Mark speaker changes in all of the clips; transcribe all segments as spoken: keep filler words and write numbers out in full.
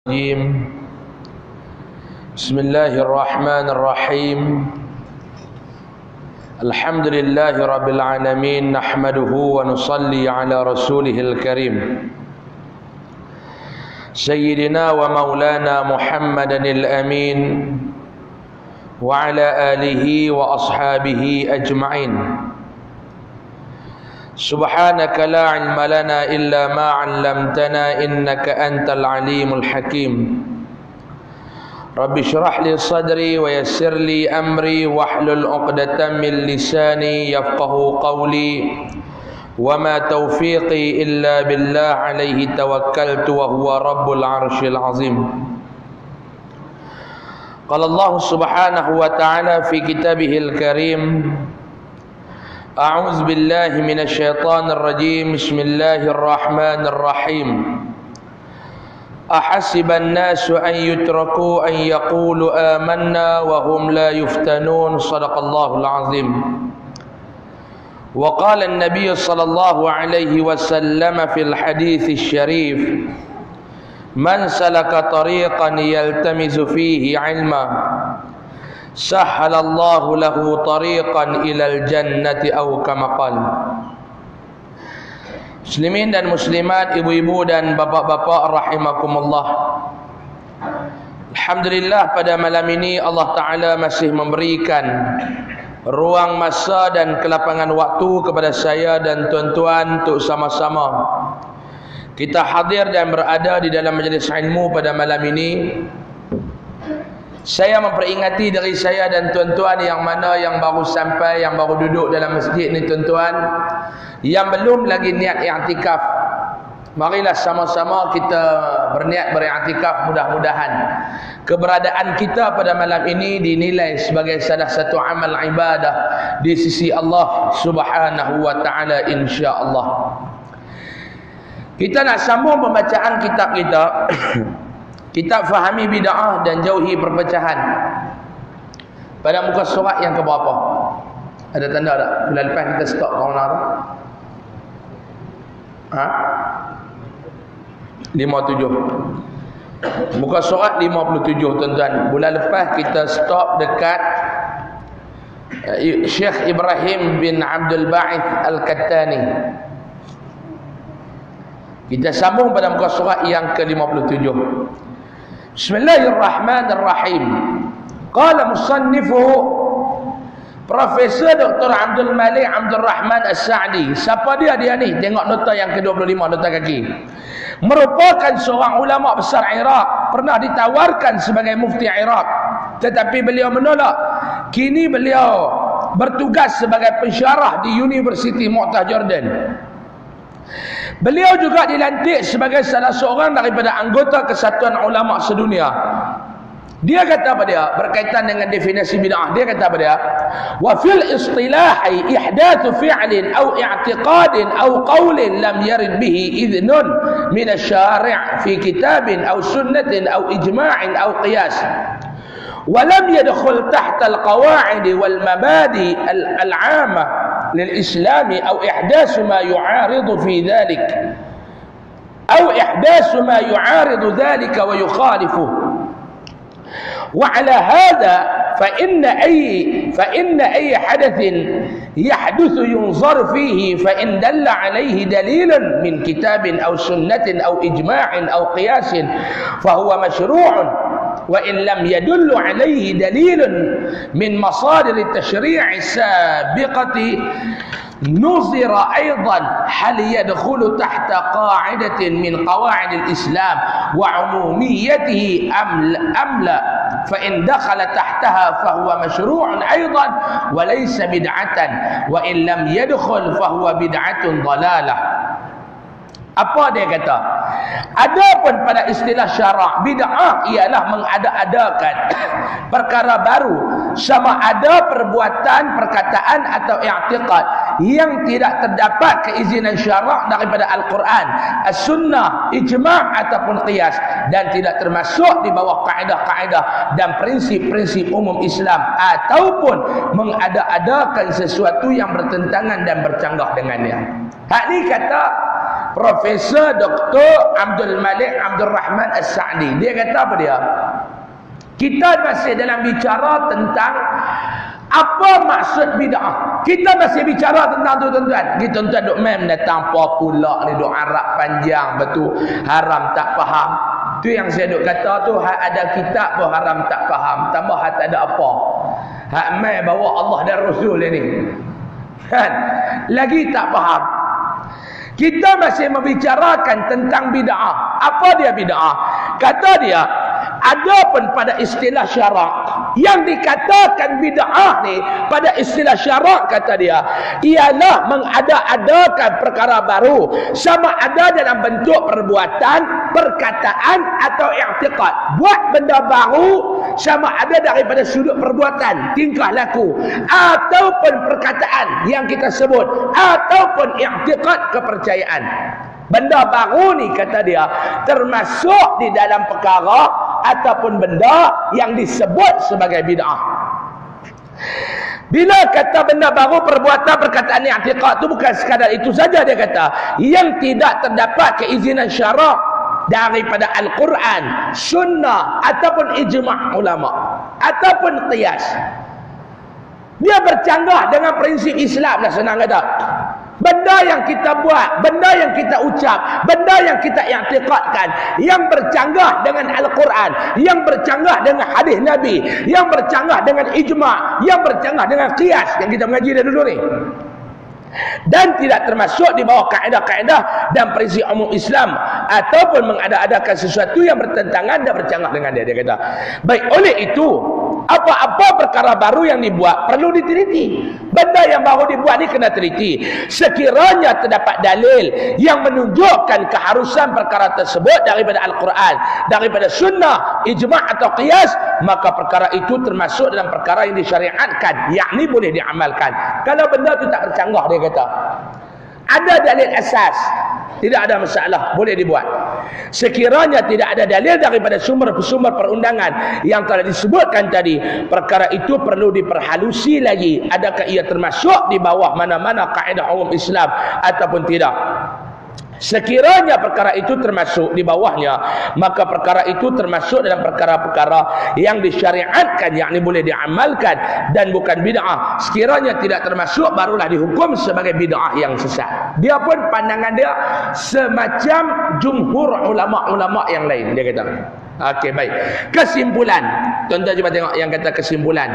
Speaker 1: بسم الله الرحمن الرحيم الحمد لله رب العالمين نحمده ونصلي على رسوله الكريم سيدنا ومولانا محمد الأمين وعلى آله وأصحابه أجمعين سبحانك لا علم لنا إلا ما علمتنا إنك أنت العليم الحكيم رب اشرح لي صدري ويسر لي أمري واحلل عقدة من لساني يفقه قولي وما توفيقي إلا بالله عليه توكلت وهو رب العرش العظيم قال الله سبحانه وتعالى في كتابه الكريم أعوذ بالله من الشيطان الرجيم بسم الله الرحمن الرحيم أحسب الناس أن يتركوا أن يقولوا آمنا وهم لا يفتنون صدق الله العظيم وقال النبي صلى الله عليه وسلم في الحديث الشريف من سلك طريقا يلتمس فيه علما سهل الله له طريقا إلى الجنة أو كما قال. Muslimin dan muslimat, ibu-ibu dan bapak-bapak rahimakumullah. Alhamdulillah, pada malam ini Allah Ta'ala masih memberikan ruang masa dan kelapangan waktu kepada saya dan tuan-tuan untuk sama-sama kita hadir dan berada di dalam majlis ilmu pada malam ini. Saya memperingati diri saya dan tuan-tuan yang mana yang baru sampai, yang baru duduk dalam masjid ni tuan-tuan, yang belum lagi niat i'tikaf. Marilah sama-sama kita berniat beriktikaf, mudah-mudahan keberadaan kita pada malam ini dinilai sebagai salah satu amal ibadah di sisi Allah Subhanahu wa taala, insya-Allah. Kita nak sambung pembacaan kitab kita. Kitab Fahami Bid'ah dan Jauhi Perpecahan. Pada muka surat yang keberapa? Ada tanda tak? Bulan lepas kita stop corona tu. Ha? lima puluh tujuh. Muka surat lima puluh tujuh tuan-tuan. Bulan lepas kita stop dekat uh, Syekh Ibrahim bin Abdul Ba'ith Al-Kattani. Kita sambung pada muka surat yang ke lima puluh tujuh. Bismillahirrahmanirrahim. Qala musannifuhu Profesor Doktor Abdul Malik Abdul Rahman As-Sa'di. Siapa dia dia ni? Tengok nota yang ke dua puluh lima, nota kaki. Merupakan seorang ulama besar Iraq, pernah ditawarkan sebagai mufti Iraq, tetapi beliau menolak. Kini beliau bertugas sebagai pensyarah di Universiti Mu'tah Jordan. Beliau juga dilantik sebagai salah seorang daripada anggota Kesatuan Ulama Sedunia. Dia kata apa dia? Berkaitan dengan definisi bid'ah. Dia kata apa dia? Wa fil istilahi ihdatsu fi'lin aw i'tiqadin aw qawlin lam yarid bihi idhnun min asy-syari' fi kitabin aw sunnatin aw ijma'in aw qiyas. ولم يدخل تحت القواعد والمبادئ العامة للإسلام أو إحداث ما يعارض في ذلك أو إحداث ما يعارض ذلك ويخالفه. وعلى هذا فإن أي فإن أي حدث يحدث ينظر فيه فإن دل عليه دليل من كتاب أو سنة أو إجماع أو قياس فهو مشروع، وإن لم يدل عليه دليل من مصادر التشريع السابقة نظر أيضا هل يدخل تحت قاعدة من قواعد الإسلام وعموميته أم لا، فإن دخل تحتها فهو مشروع أيضا وليس بدعة، وإن لم يدخل فهو بدعة ضلالة. Apa dia kata? Adapun pada istilah syarak, bid'ah ialah mengada-adakan perkara baru, sama ada perbuatan, perkataan atau i'tiqad yang tidak terdapat keizinan syarak daripada Al-Quran, As-Sunnah, Ijma' ataupun Qiyas, dan tidak termasuk di bawah kaedah-kaedah dan prinsip-prinsip umum Islam, ataupun mengada-adakan sesuatu yang bertentangan dan bercanggah dengannya. Hak ni kata Profesor Doktor Abdul Malik Abdul Rahman As-Sa'di. Dia kata apa dia? Kita masih dalam bicara tentang apa maksud bid'ah. Kita masih bicara tentang tu tuan-tuan. Kita tuan-tuan duk main datang apa pula ni duk harap panjang betul haram tak faham. Tu yang saya duk kata tu hak ada kitab pun haram tak faham. Tambah hak tak ada apa. Hak mai bawa Allah dan Rasul ni. Kan? Lagi tak faham. Kita masih membicarakan tentang bid'ah. Apa dia bid'ah? Kata dia, adapun pada istilah syarak, yang dikatakan bid'ah ni pada istilah syarak kata dia, ialah mengada-adakan perkara baru, sama ada dalam bentuk perbuatan, perkataan atau i'tiqad. Buat benda baru sama ada daripada sudut perbuatan, tingkah laku, ataupun perkataan yang kita sebut, ataupun i'tiqad, kepercayaan. Benda baru ni kata dia termasuk di dalam perkara ataupun benda yang disebut sebagai bid'ah. Bila kata benda baru, perbuatan, perkataan, i'tiqad tu bukan sekadar itu saja, dia kata yang tidak terdapat keizinan syarak daripada Al-Quran, sunnah ataupun ijma' ulama ataupun qiyas. Dia bercanggah dengan prinsip Islam lah, senang kata. Benda yang kita buat, benda yang kita ucap, benda yang kita i'tiqadkan, yang bercanggah dengan Al-Quran, yang bercanggah dengan hadis Nabi, yang bercanggah dengan ijma', yang bercanggah dengan qiyas yang kita mengaji dah dulu ni, dan tidak termasuk di bawah kaedah-kaedah dan prinsip umum Islam, ataupun mengada-adakan sesuatu yang bertentangan dan bercanggah dengan dia. Dia kata, baik, oleh itu apa-apa perkara baru yang dibuat perlu diteliti. Benda yang baru dibuat ni kena teliti. Sekiranya terdapat dalil yang menunjukkan keharusan perkara tersebut daripada Al-Quran, daripada sunnah, ijma' atau qiyas, maka perkara itu termasuk dalam perkara yang disyariatkan, yakni boleh diamalkan. Kalau benda itu tak bercanggah, dia kata, ada dalil asas, tidak ada masalah, boleh dibuat. Sekiranya tidak ada dalil daripada sumber-sumber perundangan yang telah disebutkan tadi, perkara itu perlu diperhalusi lagi, adakah ia termasuk di bawah mana-mana kaedah umum Islam ataupun tidak. Sekiranya perkara itu termasuk di bawahnya, maka perkara itu termasuk dalam perkara-perkara yang disyariatkan, yakni boleh diamalkan dan bukan bid'ah. Sekiranya tidak termasuk, barulah dihukum sebagai bid'ah yang sesat. Dia pun pandangan dia semacam jumhur ulama-ulama yang lain, dia kata. Okey, baik. Kesimpulan. Tuan-tuan cuba tengok yang kata kesimpulan.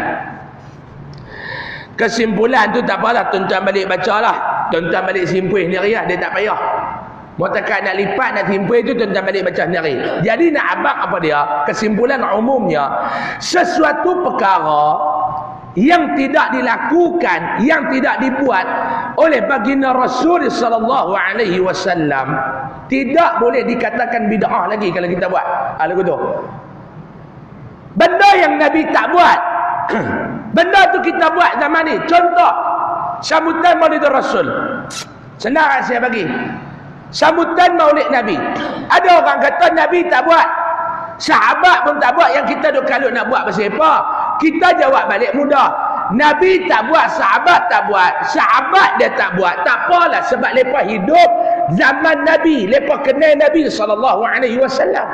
Speaker 1: Kesimpulan tu tak apalah, tuan-tuan balik bacalah. Tuan-tuan balik simpuih ni riah, dia tak payah. Mau tekan nak lipat, nak timpul itu, tuan-tuan balik baca sendiri. Jadi nak abang apa dia? Kesimpulan umumnya, sesuatu perkara yang tidak dilakukan, yang tidak dibuat oleh baginda Rasul sallallahu alaihi wasallam, tidak boleh dikatakan bid'ah lagi kalau kita buat. Ah, lagu tu. Benda yang Nabi tak buat, benda tu kita buat zaman ni. Contoh, sambutan Maulid Rasul. Senang saya bagi. Sambutan Maulid Nabi. Ada orang kata Nabi tak buat, sahabat pun tak buat, yang kita duk kalut nak buat pasal apa? Kita jawab balik mudah. Nabi tak buat, sahabat tak buat. Sahabat dia tak buat, tak apalah, sebab mereka hidup zaman Nabi, mereka kenal Nabi sallallahu alaihi wasallam.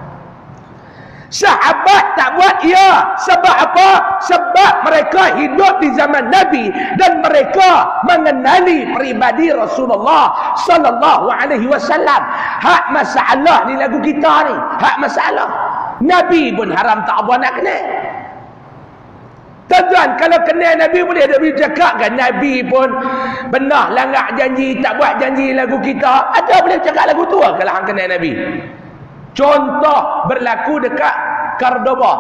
Speaker 1: Sahabat tak buat, ya. Sebab apa? Sebab mereka hidup di zaman Nabi dan mereka mengenali peribadi Rasulullah sallallahu alaihi wasallam. Hak masalah ni lagu kita ni, hak masalah. Nabi pun haram tak apa nak kenal. Tuan-tuan, kalau kenal Nabi boleh ada bercakap kan? Nabi pun benar langgar janji, tak buat janji lagu kita. Ada boleh cakap lagu tu lah kalau hang kenal Nabi. Contoh berlaku dekat Cordoba.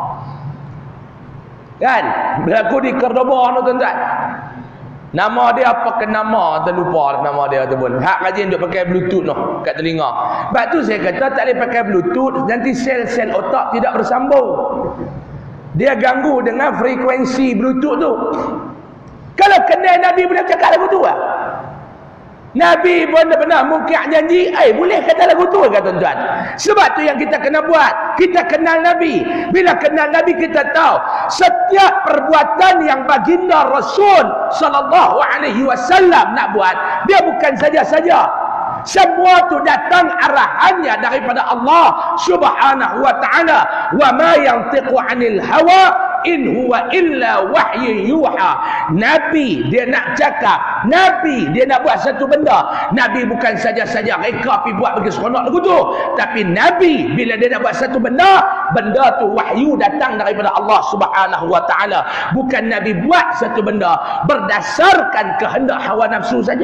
Speaker 1: Kan? Berlaku di Cordoba tu tuan-tuan. Nama dia apa ke nama? Terlupa lah nama dia tu pun. Hak rajin duk pakai bluetooth noh kat telinga. Sebab tu saya kata tak boleh pakai bluetooth, nanti sel-sel otak tidak bersambung. Dia ganggu dengan frekuensi bluetooth tu. Kalau kenal Nabi boleh cakap lagu tu lah. Nabi pun benar mungkin janji, eh boleh kata lagu tu kan tuan-tuan. Sebab tu yang kita kena buat. Kita kenal Nabi. Bila kenal Nabi kita tahu setiap perbuatan yang baginda Rasul sallallahu alaihi wasallam nak buat, dia bukan saja-saja Semua tu datang arahannya daripada Allah Subhanahu wa ta'ala. Wa ma yantiqu 'anil hawa in huwa illa wahyu yuha. Nabi dia nak cakap, Nabi dia nak buat satu benda. Nabi bukan saja-saja reka pi buat bagi seronok lagu tu, tapi Nabi bila dia nak buat satu benda, benda tu wahyu datang daripada Allah Subhanahu wa ta'ala. Bukan Nabi buat satu benda berdasarkan kehendak hawa nafsu saja.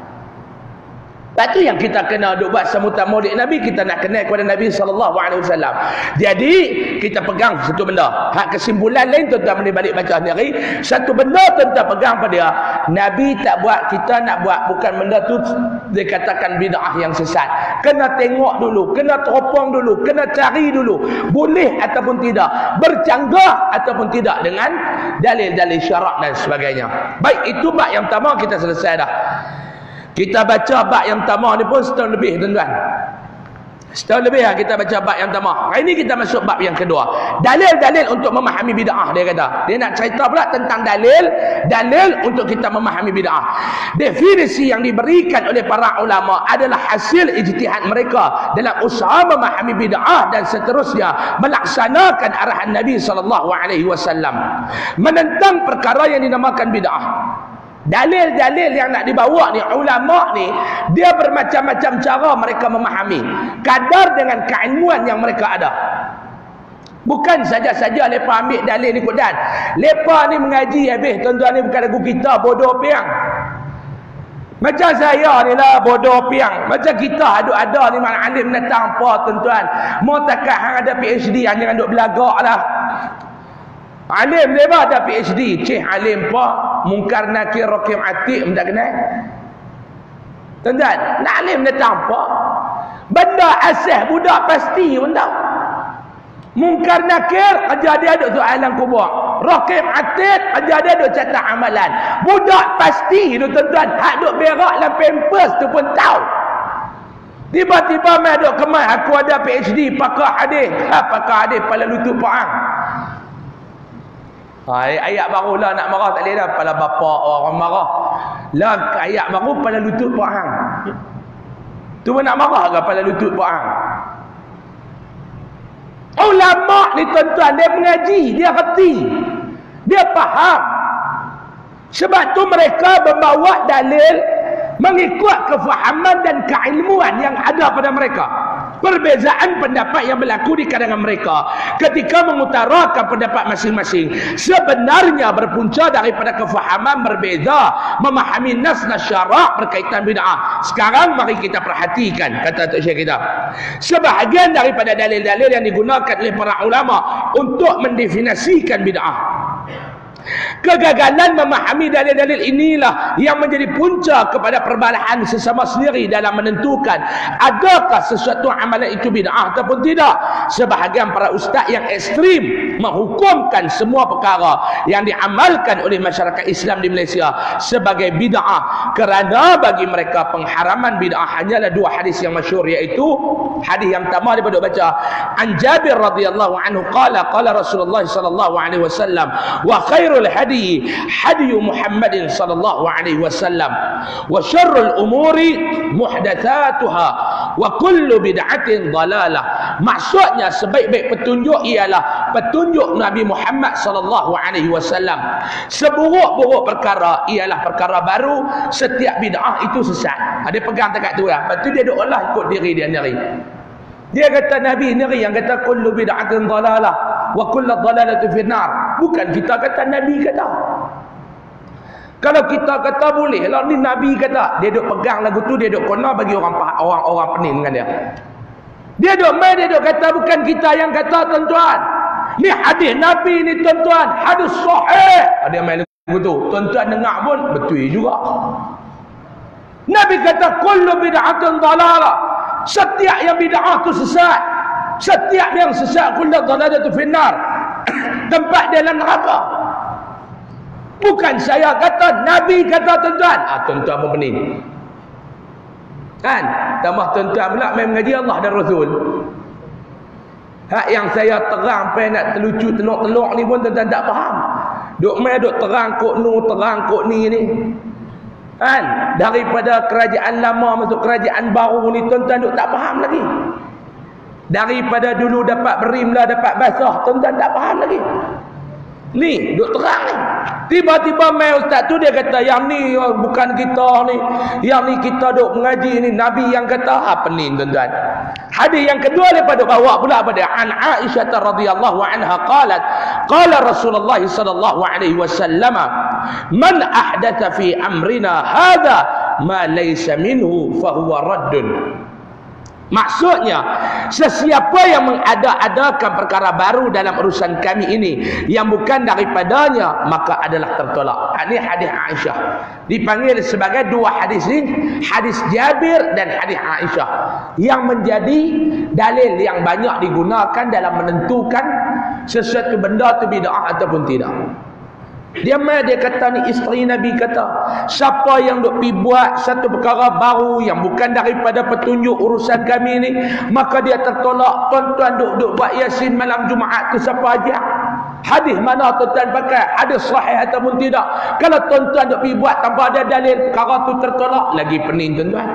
Speaker 1: Lepas tu yang kita kena duk buat sambutan maulid Nabi, kita nak kenal kepada Nabi sallallahu alaihi wasallam. Jadi kita pegang satu benda. Hak kesimpulan lain tuan-tuan boleh balik baca sendiri. Satu benda tuan-tuan pegang pada dia. Nabi tak buat, kita nak buat, bukan benda tu dikatakan bid'ah yang sesat. Kena tengok dulu, kena teropong dulu, kena cari dulu. Boleh ataupun tidak, bercanggah ataupun tidak dengan dalil-dalil syarak dan sebagainya. Baik, itu bab yang pertama kita selesai dah. Kita baca bab yang pertama ni pun setahun lebih tuan-tuan. Setahun lebih lah kita baca bab yang pertama. Hari ni kita masuk bab yang kedua. Dalil-dalil untuk memahami bid'ah, dia kata. Dia nak cerita pula tentang dalil, dalil untuk kita memahami bid'ah. Definisi yang diberikan oleh para ulama adalah hasil ijtihad mereka dalam usaha memahami bid'ah dan seterusnya melaksanakan arahan Nabi sallallahu alaihi wasallam menentang perkara yang dinamakan bid'ah. Dalil-dalil yang nak dibawa ni, ulama ni dia bermacam-macam cara mereka memahami kadar dengan keilmuan yang mereka ada. Bukan saja-saja mereka ambil dalil ni kudan. Mereka ni mengaji habis, tuan-tuan ni bukan lagu kita bodoh piang. Macam saya ni lah bodoh piang. Macam kita ada-ada ni mana alim datang apa tuan-tuan. Mau takat hang ada P H D, hang jangan duk belagak lah. Alim dia ada P H D, cih alim apa? Mungkar nakir rakim atik tak kenal. Tuan-tuan, nak alim dia tanpa. Benda asas budak pasti pun tahu. Mungkar nakir ajar dia duk soalan kubur. Rakim atik ajar dia duk catat amalan. Budak pasti tu tuan-tuan, hak duk berak dalam pampers tu pun tahu. Tiba-tiba mai duk kemas aku ada P H D pakar hadis. Ha, pakar hadis kepala lutut pak. Ha, ayat baru lah nak marah tak boleh dah. Kepala bapa orang marah. Lah ayat baru kepala lutut pak hang. Tu pun nak marah ke kepala lutut pak hang? Ulama ni tuan-tuan, dia mengaji, dia reti. Dia faham. Sebab tu mereka membawa dalil mengikut kefahaman dan keilmuan yang ada pada mereka. Perbezaan pendapat yang berlaku di kalangan mereka ketika mengutarakan pendapat masing-masing sebenarnya berpunca daripada kefahaman berbeza memahami nas-nas syarak berkaitan bid'ah. Sekarang mari kita perhatikan kata Tok Syekh kita. Sebahagian daripada dalil-dalil yang digunakan oleh para ulama untuk mendefinisikan bid'ah. Kegagalan memahami dalil-dalil inilah yang menjadi punca kepada perbalahan sesama sendiri dalam menentukan adakah sesuatu amalan itu bid'ah ataupun tidak. Sebahagian para ustaz yang ekstrim menghukumkan semua perkara yang diamalkan oleh masyarakat Islam di Malaysia sebagai bid'ah kerana bagi mereka pengharaman bid'ah hanyalah dua hadis yang masyhur, iaitu hadis yang pertama daripada baca An Jabir radhiyallahu anhu qala qala Rasulullah sallallahu alaihi wasallam wa khairu hadi hadi Muhammadin sallallahu alaihi wasallam wa syarrul umuri muhdatsatuha wa kullu bid'atin dhalalah. Maksudnya sebaik-baik petunjuk ialah petunjuk Nabi Muhammad sallallahu alaihi wasallam. Seburuk-buruk perkara ialah perkara baru, setiap bid'ah itu sesat. Ada pegang dekat tu lah. Lepas tu dia duk olah ikut diri dia sendiri. Dia kata Nabi sendiri yang kata kullu bid'atin dhalalah wa kullu dhalalatu finnar. Bukan kita kata, Nabi kata. Kalau kita kata boleh lah, ni Nabi kata. Dia duk pegang lagu tu, dia duk kena bagi orang orang orang pening dengan dia. Dia duk main, dia duk kata bukan kita yang kata tuan-tuan. Ni hadis Nabi ni tuan-tuan, hadis sahih. Dia main lagu tu. Tuan-tuan dengar pun betul juga. Nabi kata kullu bid'atin dhalalah. Setiap yang bid'ah tu sesat. Setiap yang sesat kullu dhalalatu finnar. Tempat dalam neraka. Bukan saya kata, Nabi kata tuan-tuan. Ah, tuan-tuan pun pening. Kan? Tambah tuan-tuan pula main mengaji Allah dan Rasul. Hak yang saya terang sampai nak terlucu telok-telok ni pun tuan-tuan tak faham. Duk main duk terang kok nu, terang kok ni ni. Kan? Daripada kerajaan lama masuk kerajaan baru ni tuan-tuan duk tak faham lagi. Daripada dulu dapat berimla, dapat basah, tuan-tuan tak faham lagi. Ni duk terang ni. Tiba-tiba mai ustaz tu dia kata yang ni bukan kita ni. Yang ni kita duk mengaji ni nabi yang kata apa ni tuan-tuan. Hadis yang kedua daripada bawa pula pada an Aisyah radhiyallahu anha qalat qala Rasulullah sallallahu alaihi wasallam man ahdatha fi amrina hadha ma laysa minhu fa huwa raddun. Maksudnya, sesiapa yang mengada-adakan perkara baru dalam urusan kami ini yang bukan daripadanya, maka adalah tertolak. Ini hadis Aisyah. Dipanggil sebagai dua hadis ini, hadis Jabir dan hadis Aisyah, yang menjadi dalil yang banyak digunakan dalam menentukan sesuatu benda itu bid'ah ataupun tidak. Dia mai dia kata ni isteri Nabi kata, siapa yang duk pi buat satu perkara baru yang bukan daripada petunjuk urusan kami ni, maka dia tertolak. Tuan-tuan duk duk buat Yasin malam Jumaat tu siapa aja? Hadis mana tuan-tuan pakai? Hadis sahih ataupun tidak? Kalau tuan-tuan duk pi buat tanpa ada dalil, perkara tu tertolak, lagi pening tuan-tuan.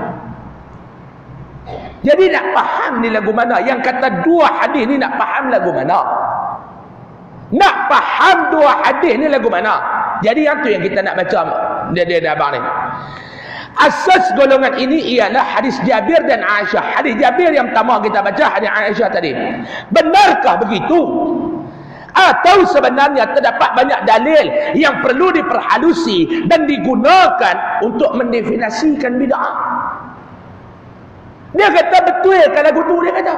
Speaker 1: Jadi nak faham ni lagu mana? Yang kata dua hadis ni nak faham lagu mana? Nak faham dua hadis ni lagu mana? Jadi yang tu yang kita nak baca dia dia dah abang ni. Asas golongan ini ialah hadis Jabir dan Aisyah. Hadis Jabir yang pertama kita baca, hadis Aisyah tadi. Benarkah begitu? Atau sebenarnya terdapat banyak dalil yang perlu diperhalusi dan digunakan untuk mendefinisikan bid'ah? Dia kata betul kalau lagu tu, dia kata.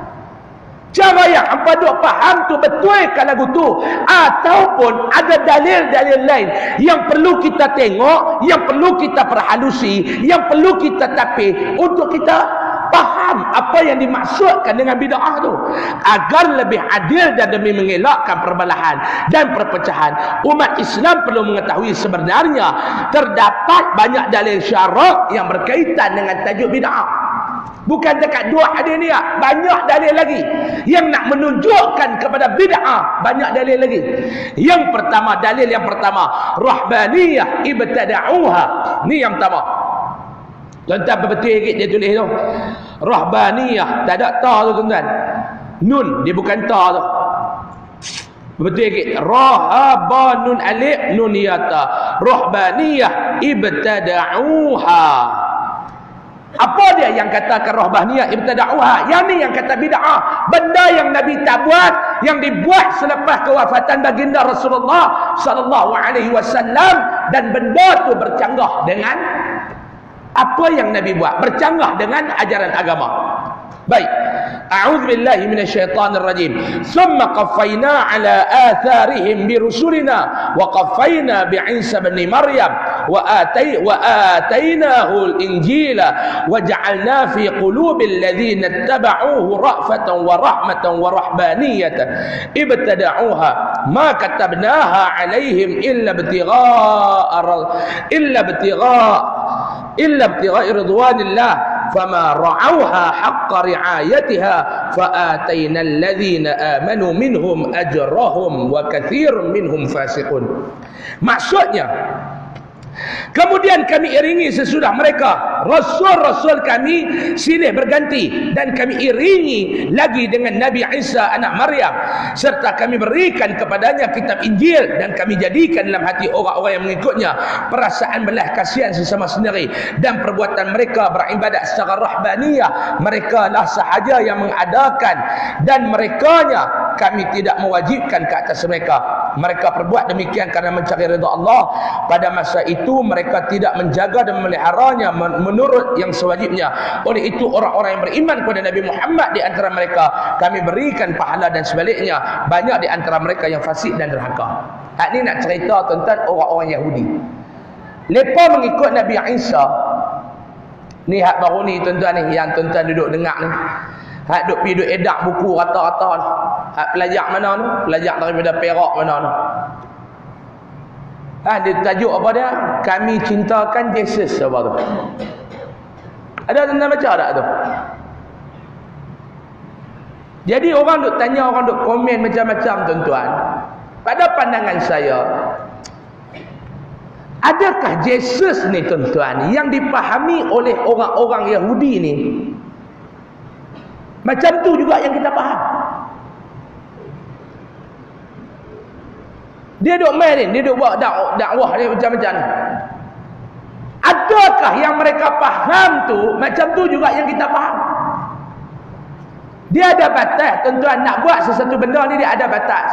Speaker 1: Cara yang hampa duk faham tu betul ke lagu tu, ataupun ada dalil-dalil lain yang perlu kita tengok, yang perlu kita perhalusi, yang perlu kita tapih untuk kita faham apa yang dimaksudkan dengan bid'ah tu, agar lebih adil dan demi mengelakkan perbelahan dan perpecahan. Umat Islam perlu mengetahui sebenarnya terdapat banyak dalil syarak yang berkaitan dengan tajuk bid'ah. Bukan dekat dua hadis ni, banyak dalil lagi yang nak menunjukkan kepada bid'ah, banyak dalil lagi. Yang pertama, dalil yang pertama, rahbaniyah ibtada'uha. Ni yang pertama. Tuan-tuan betul sikit dia tulis tu. Rahbaniyah, tak ada ta tu tuan-tuan. Nun, dia bukan ta tu. Betul sikit. Rahaba nun alif nun yata. Rahbaniyah ibtada'uha. Apa dia yang katakan rahbaniyah ibtada'uha? Yang ni yang kata bid'ah. Benda yang Nabi tak buat, yang dibuat selepas kewafatan baginda Rasulullah sallallahu alaihi wasallam, dan benda tu bercanggah dengan apa yang Nabi buat, bercanggah dengan ajaran agama. Baik. A'udzu billahi minasyaitonir rajim. Tsumma qaffayna ala atharihim bi rusulina wa qaffayna bi Isa bin Maryam wa atay wa atainahu al-injila wa ja'alna fi qulubil ladzina ittaba'uhu ra'fatan wa rahmatan wa rahbaniyatan ibtada'uha ma katabnaha 'alaihim illa ibtigha'a illa ibtigha'a illa ibtigha'a ridwanillah fama ra'awha haqqa ri'ayatiha fa'atayna alladhina amanu minhum ajrahum wa katsirun minhum fasiqun. Maksudnya, kemudian kami iringi sesudah mereka rasul-rasul kami silih berganti, dan kami iringi lagi dengan Nabi Isa anak Maryam, serta kami berikan kepadanya kitab Injil, dan kami jadikan dalam hati orang-orang yang mengikutnya perasaan belas kasihan sesama sendiri, dan perbuatan mereka beribadat secara rahbaniyah, mereka lah sahaja yang mengadakan, dan merekanya kami tidak mewajibkan ke atas mereka. Mereka perbuat demikian kerana mencari redha Allah. Pada masa itu mereka tidak menjaga dan memeliharanya menurut yang sewajibnya. Oleh itu orang-orang yang beriman kepada Nabi Muhammad di antara mereka kami berikan pahala, dan sebaliknya banyak di antara mereka yang fasik dan derhaka. Hak ni nak cerita tentang orang-orang Yahudi. Mereka mengikut Nabi Isa. Ni hak baru ni tuan-tuan ni, yang tuan-tuan duduk dengar ni. Hak duk pergi duk edak buku rata-rata ni. Hak pelajar mana ni? Pelajar daripada Perak mana ni? Ha, dia tajuk apa dia? Kami cintakan Yesus apa tu? Ada tuan-tuan baca tak tu? Jadi orang duk tanya, orang duk komen macam-macam tuan-tuan. Pada pandangan saya, Adakah Yesus ni tuan-tuan yang dipahami oleh orang-orang Yahudi ni macam tu juga yang kita faham? Dia duk main ni, dia duk buat dak dakwah ni macam-macam ni. Adakah yang mereka faham tu macam tu juga yang kita faham? Dia ada batas, tuan-tuan, nak buat sesuatu benda ni dia ada batas.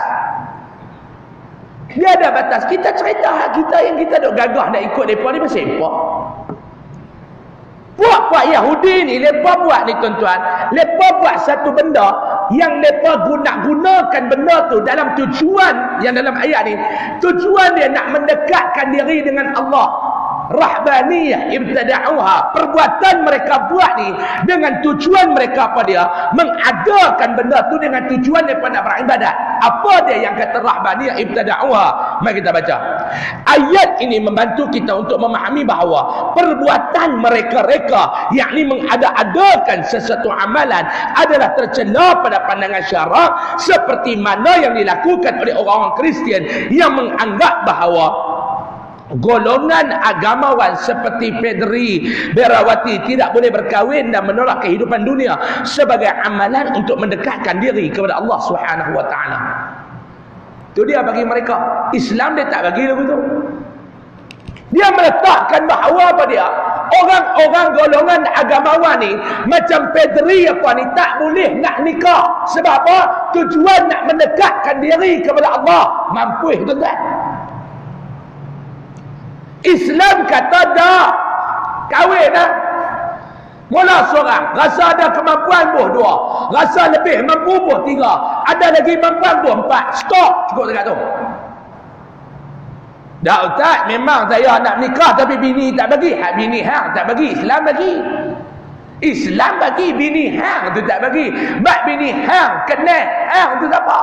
Speaker 1: Dia ada batas. Kita cerita kita yang kita duk gagah nak ikut depa ni pasal apa? Puak-puak Yahudi ni lepa buat ni tuan-tuan, lepa buat satu benda yang lepa guna-gunakan benda tu dalam tujuan yang dalam ayat ni, tujuan dia nak mendekatkan diri dengan Allah. Rahbaniyah ibtada'uha, perbuatan mereka buat ni dengan tujuan mereka apa dia? Mengadakan benda tu dengan tujuan mereka nak beribadat. Apa dia yang kata rahbaniyah ibtada'uha? Mari kita baca. Ayat ini membantu kita untuk memahami bahawa perbuatan mereka-reka, yakni mengada-adakan sesuatu amalan, adalah tercela pada pandangan syarak, seperti mana yang dilakukan oleh orang-orang Kristian yang menganggap bahawa golongan agamawan seperti Pedri, Berawati tidak boleh berkahwin dan menolak kehidupan dunia sebagai amalan untuk mendekatkan diri kepada Allah Subhanahu wa taala. Itu dia bagi mereka. Islam dia tak bagi lagu tu. Dia meletakkan bahawa apa dia? Orang-orang golongan agamawan ni macam Pedri apa ni tak boleh nak nikah. Sebab apa? Tujuan nak mendekatkan diri kepada Allah. Mampu tuan-tuan. Islam kata dah kahwin dah. Mula seorang rasa ada kemampuan buh dua, rasa lebih mampu buh tiga, ada lagi mampuan buh empat. Stop, cukup dekat tu. Dah ustaz, memang saya nak nikah tapi bini tak bagi. Hak bini hang tak bagi, Islam bagi. Islam bagi, bini hang tu tak bagi. Bak bini hang kenal hang tu siapa?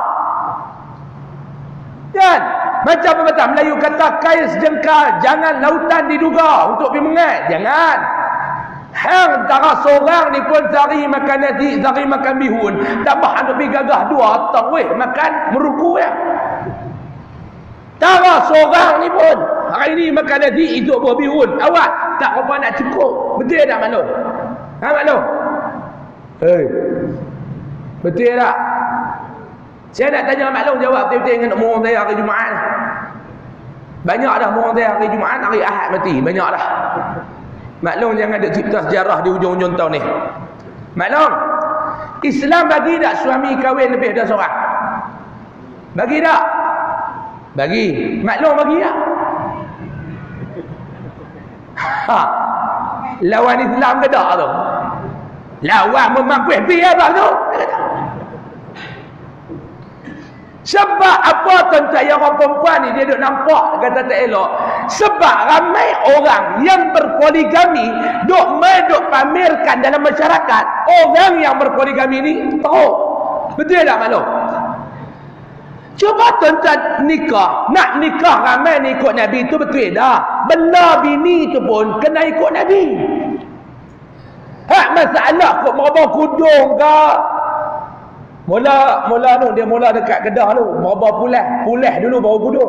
Speaker 1: Kan? Macam apa Melayu kata kais jengkal, jangan lautan diduga untuk pergi mengat. Jangan. Hang tara seorang ni pun zari makan nasi, zari makan bihun. Tambah hang pergi gagah dua, tawih makan meruku ya. Tara seorang ni pun hari ni makan nasi, esok buah bihun. Awak tak apa nak cukup. Betul tak maklum? Ha maklum? Hei. Betul tak? Saya nak tanya maklum jawab betul-betul dengan umur saya hari Jumaat. Banyak dah umur saya hari Jumaat, hari Ahad mati. Banyak dah. Maklum jangan ada cipta sejarah di hujung-hujung tahun ni. Maklum. Islam bagi tak suami kahwin lebih dari seorang? Bagi tak? Bagi. Maklum bagi tak? Ha. Lawan Islam ke tak tu? Lawan memang kuih biar abang tu. Sebab apa tuan-tuan yang orang perempuan ni dia duk nampak kata tak elok? Sebab ramai orang yang berpoligami duk mai duk pamerkan dalam masyarakat orang yang berpoligami ni teruk. Betul tak maklum? Cuba tuan-tuan nikah, nak nikah ramai ni ikut Nabi tu betul dah. Benar bini tu pun kena ikut Nabi. Hak masalah kok meraba kudung ke? Mula mula tu dia mula dekat Kedah tu, meraba pulah, pulah dulu baru kudung.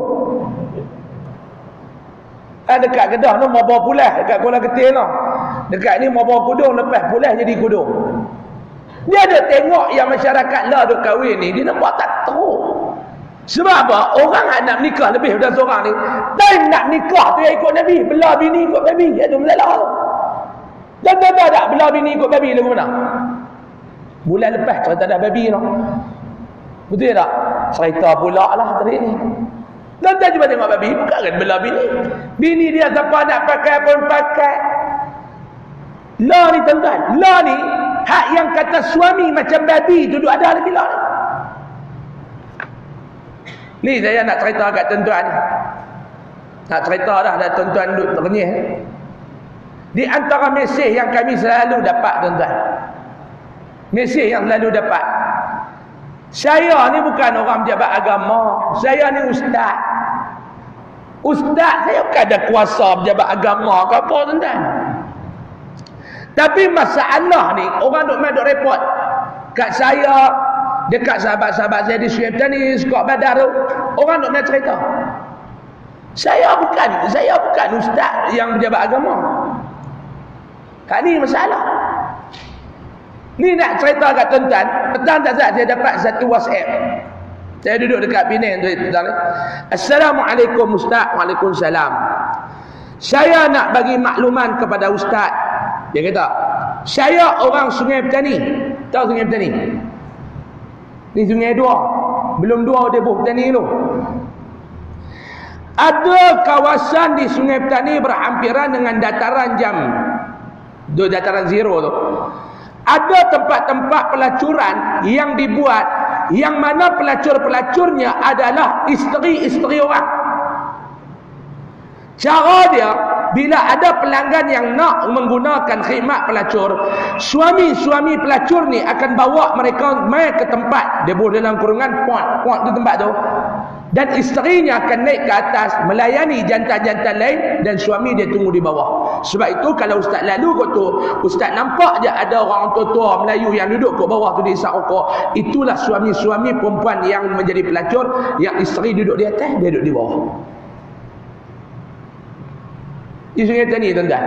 Speaker 1: Ah dekat Kedah tu meraba pulah, dekat Kuala Ketil tu. Dekat ni meraba kudung, lepas pulah jadi kudung. Dia ada tengok yang masyarakat lah duk kahwin ni, dia nampak tak teruk. Sebab apa? Orang nak nikah lebih dari seorang ni, time nak nikah tu yang ikut Nabi, belah bini ikut babi, itu masalah tu. Dan tak ada belah bini ikut babi lagu mana? Bulan lepas cerita dah babi tu. Betul tak? Cerita pula lah tadi ni. Dan tak cuba tengok babi, bukan kan belah bini. Bini dia siapa nak pakai pun pakai. Lah ni tuan-tuan, lah ni hak yang kata suami macam babi tu ada lagi lah ni. Ni saya nak cerita kat tuan-tuan. Nak cerita dah dah tuan-tuan duduk ternyih. Di antara mesej yang kami selalu dapat tuan-tuan. Mesej yang selalu dapat. Saya ni bukan orang pejabat agama. Saya ni ustaz. Ustaz saya bukan ada kuasa pejabat agama ke apa tuan-tuan. Tapi masalah ni orang duk main duk report kat saya, dekat sahabat-sahabat saya di Swift ni, Skop Badar tu, orang duk main cerita. Saya bukan, saya bukan ustaz yang berjabat agama. Kat ni masalah. Ni nak cerita kat tuan-tuan, petang tak saya dapat satu WhatsApp. Saya duduk dekat Penang tu petang ni. Assalamualaikum ustaz. Waalaikumsalam. Saya nak bagi makluman kepada ustaz. Dia kata, saya orang Sungai Petani. Tahu Sungai Petani? Ni sungai dua. Belum dua dia buh Petani tu. Ada kawasan di Sungai Petani berhampiran dengan dataran jam do dataran zero tu. Ada tempat-tempat pelacuran yang dibuat yang mana pelacur-pelacurnya adalah isteri-isteri orang. Cara dia, bila ada pelanggan yang nak menggunakan khidmat pelacur, suami-suami pelacur ni akan bawa mereka mai ke tempat dia buat dalam kurungan puan, puan tu tempat tu. Dan isterinya akan naik ke atas melayani jantan-jantan lain dan suami dia tunggu di bawah. Sebab itu kalau ustaz lalu kot tu, ustaz nampak je ada orang tua-tua Melayu yang duduk kat bawah tu di isap rokok. Itulah suami-suami perempuan yang menjadi pelacur, yang isteri duduk di atas, dia duduk di bawah. Di Sungai Petani tuan-tuan.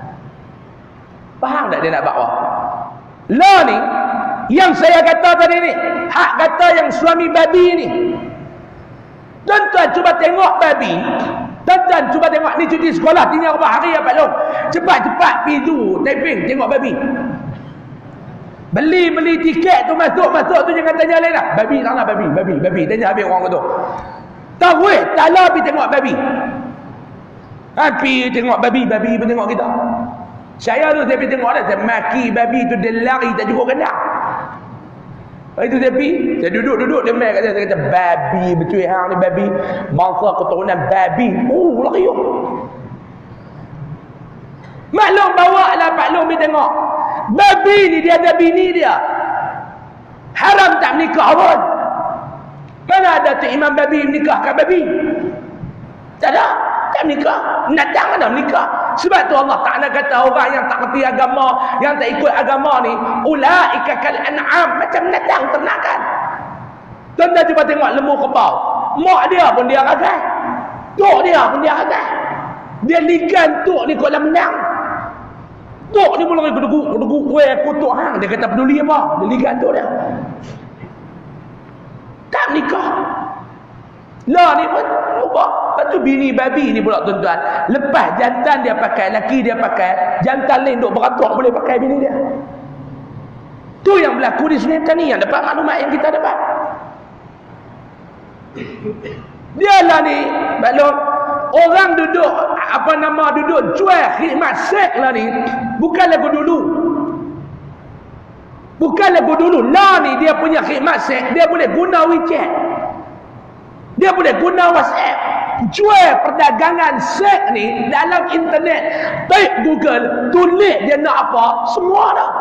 Speaker 1: Faham tak dia nak bawa? Lah ni yang saya kata tadi ni, hak kata yang suami babi ni. Tuan-tuan cuba tengok babi. Tuan-tuan cuba tengok ni cuti sekolah tinggal berapa hari apa long. Cepat-cepat pergi tu Taiping tengok babi. Beli-beli tiket tu masuk-masuk tu jangan tanya lain lah. Babi tak nak babi, babi, babi. Tanya habis orang tu. Tak weh, tak lah pergi tengok babi. Ha, pergi tengok babi, babi pun tengok kita. Saya tu saya pergi tengok dah, saya maki babi tu dia lari tak cukup kena. Itu saya pergi, saya duduk-duduk dia main kat saya, saya kata babi betul hang ni babi, bangsa keturunan babi. Oh, lari yo. Maklum bawa lah Pak Long pergi tengok. Babi ni dia ada bini dia. Haram tak menikah pun. Mana ada tu imam babi menikahkan babi? Tak ada. Tak menikah. Nadang mana menikah? Sebab tu Allah Ta'ala kata orang yang tak kerti agama, yang tak ikut agama ni, ulaika kal an'am, macam nadang ternakan. Tuan-tuan cuba tengok lembu kerbau. Mak dia pun dia ragai. Tok dia pun dia ragai. Dia ligan tok ni kot dalam menang. Tok ni pun lagi kedeguk, kedeguk, weh aku tok hang. Dia kata peduli apa? Dia ligan tok dia. Tak menikah. Lah ni pun ubah. Lepas tu bini babi ni pula tuan-tuan. Lepas jantan dia pakai, laki dia pakai, jantan lain duk beratuk boleh pakai bini dia. Tu yang berlaku di Sungai Petani, yang dapat maklumat yang kita dapat. Dia lah ni, balok orang duduk apa nama duduk jual khidmat seks lah ni, bukan lagu dulu. Bukan lagu dulu. Lah ni dia punya khidmat seks, dia boleh guna WeChat. Dia boleh guna WhatsApp. Jual perdagangan seks ni dalam internet. Type Google, tulis dia nak apa, semua dah.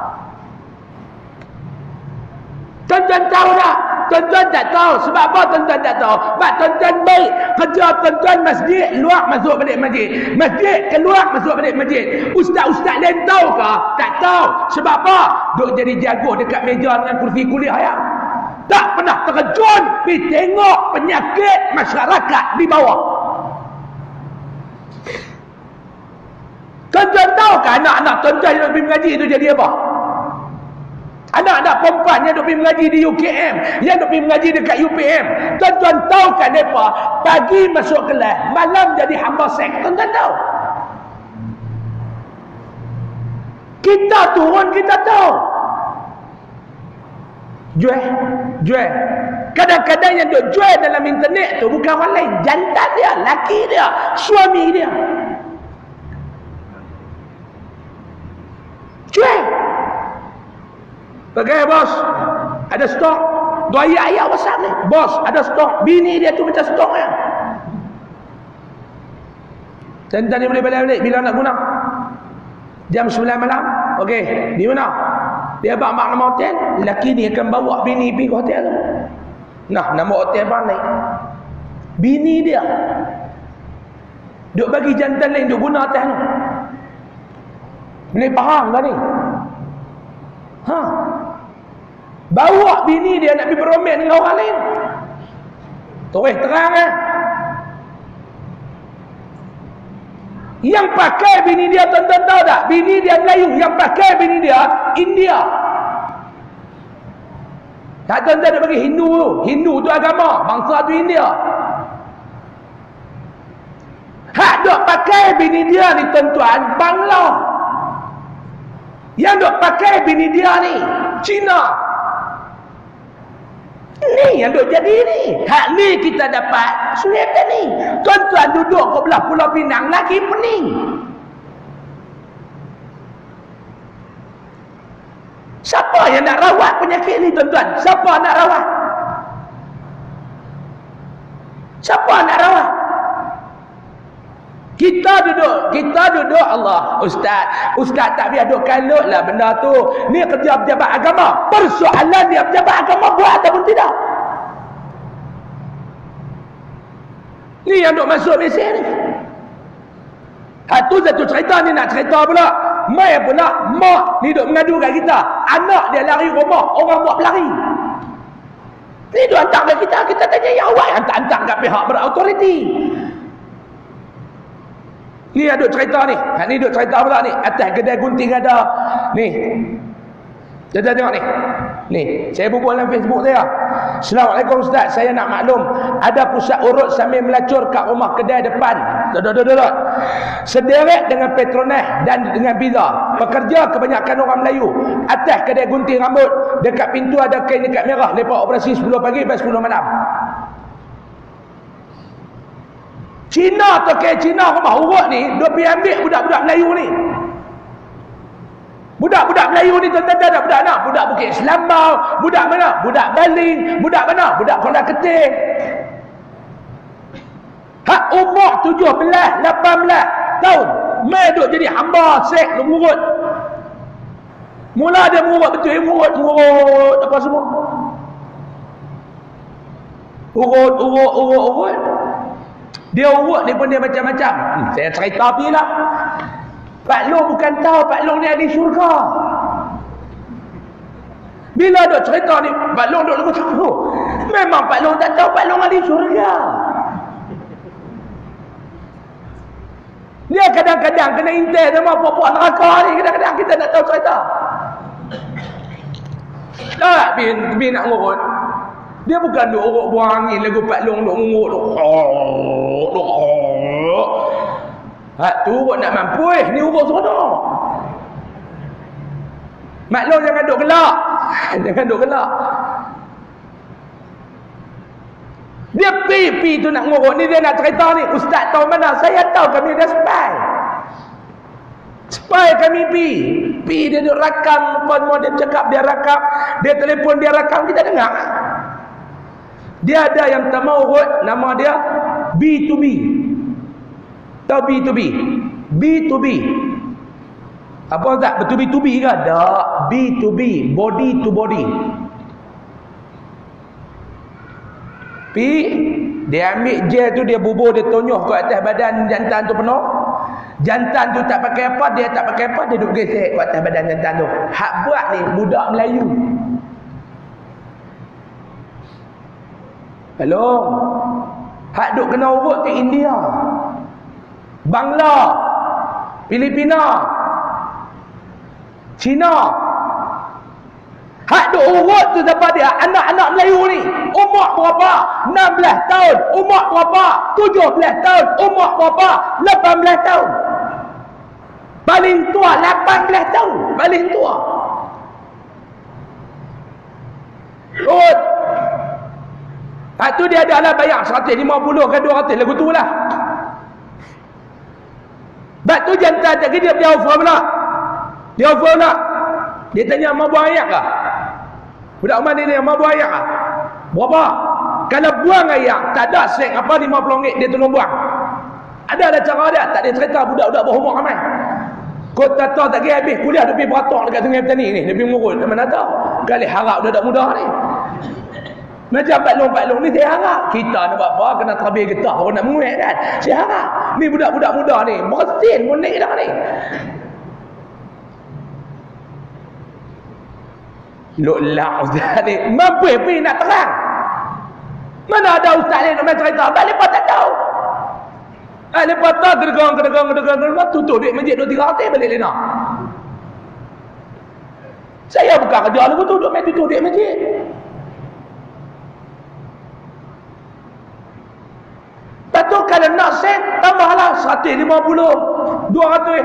Speaker 1: Tuan-tuan tahu tak? Tuan-tuan tak tahu. Sebab apa tuan-tuan tak tahu? Sebab tuan-tuan baik. Kerja tuan-tuan masjid, luar masuk balik masjid. Masjid, keluar masuk balik masjid. Ustaz-ustaz lain tahu ke? Tak tahu. Sebab apa? Duk jadi jago dekat meja dengan kursi kuliah ya. Tak pernah terjun pergi tengok penyakit masyarakat di bawah. Tuan-tuan tahu ke anak-anak tuan-tuan yang pergi mengaji itu jadi apa? Anak-anak perempuan yang pergi mengaji di U K M, yang pergi mengaji dekat U P M. Tuan-tuan tahu kan mereka pagi masuk kelas, malam jadi hamba seks. Tuan-tuan tahu? Kita turun kita tahu. Jual, jual. Kadang-kadang yang duk jual dalam internet tu bukan orang lain, jantan dia, laki dia, suami dia. Jual. Pakai bos, ada stok. Dua ayat-ayat besar ni. Bos, ada stok. Bini dia tu macam stok ya. Jantan ni boleh balik-balik bila nak guna. Jam sembilan malam. Okey, di mana? Dia abang mak nama hotel, lelaki ni akan bawa bini pergi ke hotel tu. Nah, nama hotel abang naik. Bini dia duk bagi jantan lain duk guna atas tu. Boleh faham tak ni? Ha. Bawa bini dia nak pergi beromen dengan orang lain. Terus terang kan? Yang pakai bini dia, tuan-tuan tahu tak? Bini dia Melayu, yang pakai bini dia India. Tak, tuan-tuan nak bagi Hindu tu. Hindu tu agama, bangsa tu India. Hak duk pakai bini dia ni tuan-tuan, Bangla. Yang duk pakai bini dia ni Cina. Ni yang duk jadi ni. Hak ni kita dapat Sulaiman ni. Tuan-tuan duduk ke belah Pulau Pinang lagi pening. Siapa yang nak rawat penyakit ni tuan-tuan? Siapa nak rawat? Siapa nak rawat? Kita duduk, kita duduk Allah. Ustaz, Ustaz tak biar duduk kalut lah benda tu. Ni kerja pejabat agama. Persoalan dia pejabat agama buat ataupun tidak. Ni yang duduk masuk Malaysia ni. Satu satu cerita ni nak cerita pula. Mai pula mak ni duk mengadu kat kita. Anak dia lari rumah, orang buat pelari. Ni duk hantar kat kita, kita tanya ya awak hantar-hantar kat pihak berautoriti. Ni ada cerita ni. Ha, ni duk cerita pula ni. Atas kedai gunting ada. Ni. Kita tengok ni. Ni. Saya bubuh dalam Facebook saya. Assalamualaikum Ustaz. Saya nak maklum. Ada pusat urut sambil melacur kat rumah kedai depan. Duduk-duduk. Sederet dengan Petronas dan dengan Pizza. Pekerja kebanyakan orang Melayu. Atas kedai gunting rambut. Dekat pintu ada kain dekat merah. Lepas operasi sepuluh pagi sampai sepuluh malam. Cina tu ke Cina rumah urut ni dia pergi ambil budak-budak Melayu ni. Budak-budak Melayu ni tuan-tuan ada budak mana? Budak Bukit Selambau, budak mana? Budak Baling, budak mana? Budak Kuala Keting. Hak umur tujuh belas, lapan belas tahun. Mai duk jadi hamba sek mengurut. Mula dia mengurut betul, dia mengurut, mengurut apa semua. Urut, urut, urut, urut. Dia urut ni pun dia macam-macam. Hmm, saya cerita pergi lah. Pak Long bukan tahu Pak Long ni ahli syurga. Bila duk cerita ni, Pak Long duk lupa tahu. Memang Pak Long tak tahu Pak Long ahli syurga. Dia kadang-kadang kena intai sama puak-puak neraka ni. Kadang-kadang kita tak tahu cerita. Tak, bin, bin nak ngurut. Dia bukan duk urut buang angin lagu Pak Long duk ngurut duk. Duk. Hak tu urut nak mampu eh, ni urut seronok. Mak Long jangan duk gelak. Jangan duk gelak. Dia pi-pi tu nak ngurut ni, dia nak cerita ni. Ustaz tahu mana? Saya tahu kami ada spy. Spy kami pi. Pi dia duk rakam, apa dia cakap, dia rakam, dia telefon, dia rakam, kita dengar. Dia ada yang tak mau urut, nama dia B to B. Tahu B to B? B to B. Apa tak? Betul B to B ke? Tak. B to B. Body to body. P, dia ambil gel tu, dia bubur, dia tonyoh ke atas badan jantan tu penuh. Jantan tu tak pakai apa, dia tak pakai apa, dia duduk gesek ke atas badan jantan tu. Hak buat ni budak Melayu. Hello. Hak duk kena urut ke India, Bangla, Filipina, Cina. Hak duk urut tu siapa dia? Anak-anak Melayu ni. Umur berapa? enam belas tahun. Umur berapa? tujuh belas tahun. Umur berapa? lapan belas tahun. Paling tua lapan belas tahun. Paling tua. Urut. Hak tu dia ada lah bayar seratus lima puluh ke dua ratus lagu tu lah. Sebab tu jantan tak dia dia offer pula. Dia offer pula. Dia tanya mau buang air ke? Budak rumah ni dia mau buang air ke? Berapa? Kalau buang air tak ada sek apa lima puluh ringgit dia tolong buang. Ada ada cara dia. Tak ada cerita budak-budak berumur ramai. Kau tak tahu tak kira habis kuliah dia pergi beratok dekat Sungai Petani ni. Dia pergi mengurut. Mana tahu. Kali harap budak muda ni. Macam Pak Long, Pak Long ni saya harap. Kita nak buat apa? Kena terhabis getah baru nak menguat kan. Saya harap. Ni budak-budak muda ni. Meresin munik dah ni. Lok-lak ustaz ni. Mampu pergi nak terang. Mana ada ustaz ni nak main cerita. Balik pun tak tahu. Ha, Lepas lepas tu gergang gergang gergang gergang tutup duit masjid dua tiga ratus balik lena. Saya bukan kerja lagu tu duduk main tutup duit masjid. Lepas tu kalau nak set tambahlah seratus lima puluh, dua ratus.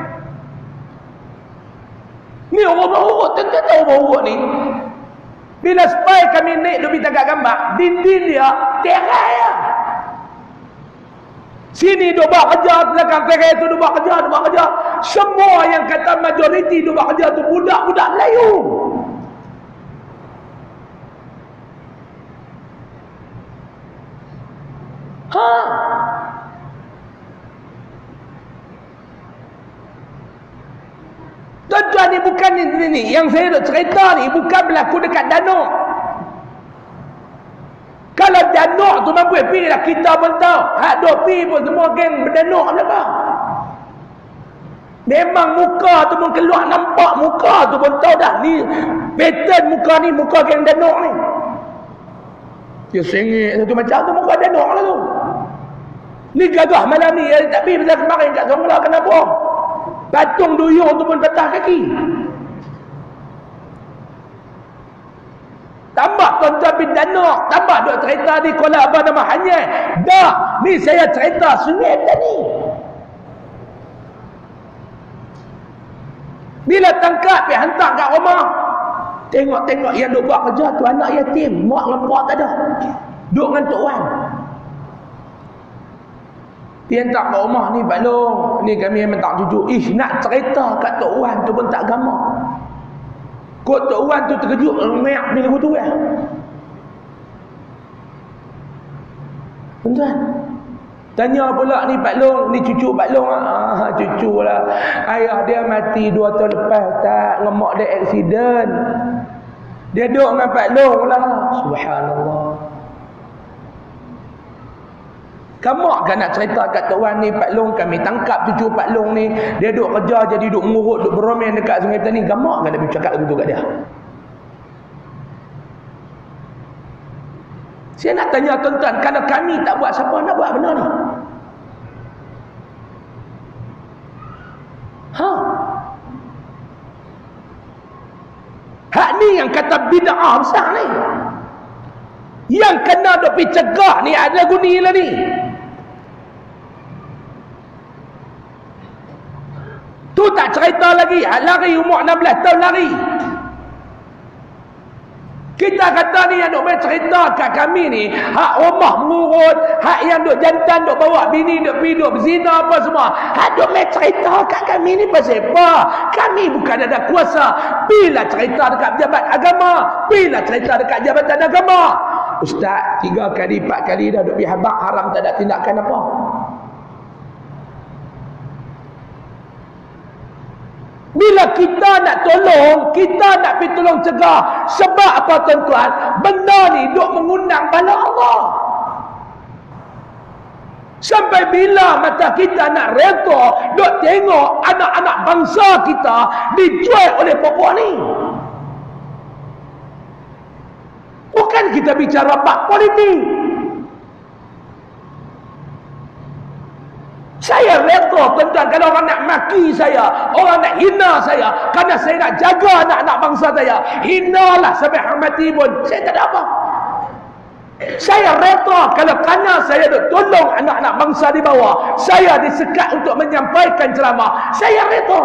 Speaker 1: Ni orang berurut, tentu tahu berurut ni. Bila spy kami naik duduk tagak gambar, dinding dia terai ya. Sini duk buat kerja, belakang terai tu duk buat kerja, duk buat kerja. Semua yang kata majoriti duk buat kerja tu budak-budak Melayu. Ha. Tuan-tuan ni bukan ni, ni, ni. Yang saya duk cerita ni bukan berlaku dekat Danau. Kalau Danau tu mampu pergi lah, kita pun tahu. Hak duk pergi pun semua geng berdanau belakang. Memang muka tu pun keluar, nampak muka tu pun tahu dah. Ni pattern muka ni, muka geng Danau ni. Dia sengit satu macam tu, muka Danau lah tu. Ni gagah malam ni, ya, tak pergi pasal kemarin kat Songla kenapa? Patung duyung tu pun patah kaki. Tambah tuan-tuan bin Danau, tambah duk cerita di Kuala Abang nama hanya. Dah, ni saya cerita sungai tadi. Bila tangkap pergi hantar kat rumah, tengok-tengok yang duk buat kerja tu anak yatim, mak dengan pak tak ada. Duk dengan Tok Wan. Dia hantar kat rumah ni, Pak Long, ni kami yang minta cucu. Ish, nak cerita kat Tok Wan tu pun tak gamak. Kok Tok Wan tu terkejut, meyak bila aku tu ya. Tuan-tuan, tanya pula ni Pak Long, ni cucu Pak Long. Ah, cucu lah. Ayah dia mati dua tahun lepas, tak ngemak dia aksiden. Dia duduk dengan Pak Long lah. Subhanallah. Kamu kan nak cerita kat Tok Wan ni, Pak Long kami tangkap cucu Pak Long ni, dia duk kerja jadi duk mengurut, duk beromen dekat Sungai Petani. Kamu kan nak bercakap begitu kat dia? Saya nak tanya tuan-tuan, kalau kami tak buat, siapa nak buat benda ni? Ha? Hak ni yang kata bid'ah besar ni. Yang kena duk pergi cegah ni ada guni lah ni. Tu tak cerita lagi, hak lari umur enam belas tahun lari. Kita kata ni yang duk main cerita kat kami ni, hak rumah mengurut, hak yang duk jantan duk bawa bini duk pergi duk berzina apa semua. Hak duk main cerita kat kami ni pasal apa? Kami bukan ada kuasa. Bila cerita dekat pejabat agama, bila cerita dekat jabatan agama. Ustaz, tiga kali, empat kali dah duk pergi habak haram, tak ada tindakan apa. Bila kita nak tolong, kita nak pergi tolong cegah. Sebab apa tuan-tuan? Benda ni duk mengundang bala Allah. Sampai bila mata kita nak reda duk tengok anak-anak bangsa kita dijual oleh perempuan ni? Bukan kita bicara bab politik. Saya reda tuan-tuan kalau orang nak maki saya, orang nak hina saya, kerana saya nak jaga anak-anak bangsa saya. Hinalah sampai hormati pun, saya tak ada apa. Saya reda kalau kerana saya nak tolong anak-anak bangsa di bawah, saya disekat untuk menyampaikan ceramah, saya reda.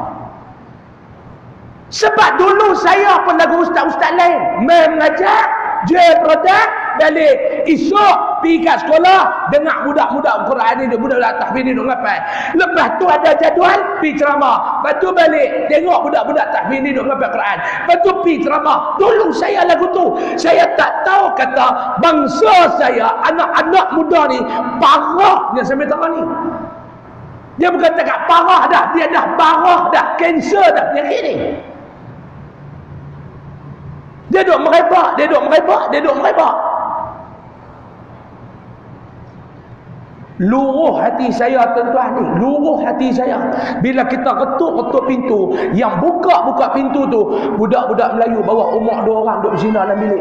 Speaker 1: Sebab dulu saya pun lagu ustaz-ustaz lain mengajar, jual produk, balik esok pergi kat sekolah, dengar budak-budak Quran ni, budak-budak tahfiz ni duk ngapai. Lepas tu ada jadual pergi ceramah. Lepas tu balik tengok budak-budak tahfiz ni duk ngapai Quran. Lepas tu pergi ceramah. Dulu saya lagu tu. Saya tak tahu kata bangsa saya, anak-anak muda ni parahnya sampai tangan ni. Dia bukan cakap parah dah, dia dah parah dah, kanser dah penyakit ni. Dia duk merebak, dia duk merebak, dia duk merebak. Luruh hati saya tuan-tuan ni, luruh hati saya. Bila kita ketuk-ketuk pintu, yang buka-buka pintu tu budak-budak Melayu bawa umur dua orang duduk berzina dalam bilik.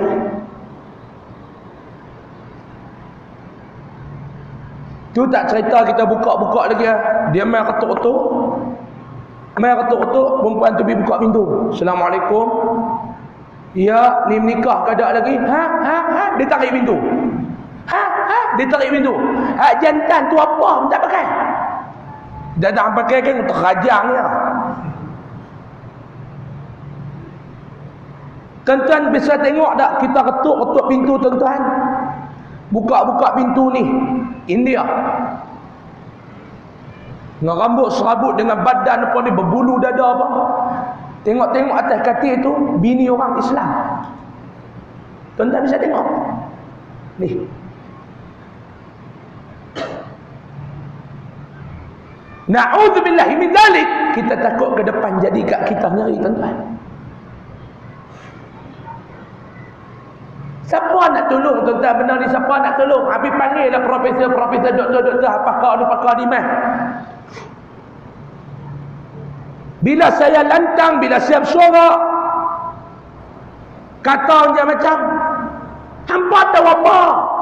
Speaker 1: Tu tak cerita kita buka-buka lagi lah. Dia main ketuk-ketuk. Main ketuk-ketuk, perempuan tu pergi buka pintu. Assalamualaikum. Ya, ni menikah ke tak lagi? Ha? Ha? Ha? Dia tarik pintu. Ha? Ha? Dia tarik pintu. Ha, jantan tu apa? Tak pakai. Dah tak pakai kan terajang ya. Tuan-tuan bisa tengok tak kita ketuk-ketuk pintu tuan-tuan? Buka-buka pintu ni India. Dengan rambut serabut, dengan badan apa ni, berbulu dada apa. Tengok-tengok atas katil tu bini orang Islam. Tuan-tuan bisa tengok ni. Na'udzubillahi min dzalik. Kita takut ke depan jadi kat kita ngeri tuan-tuan. Siapa nak tolong tuan-tuan benda ni? Siapa nak tolong? Habis panggil lah profesor-profesor, doktor-doktor, pakar ni pakar ni meh. Bila saya lantang, bila saya bersorak, kata dia macam, hampa tahu apa?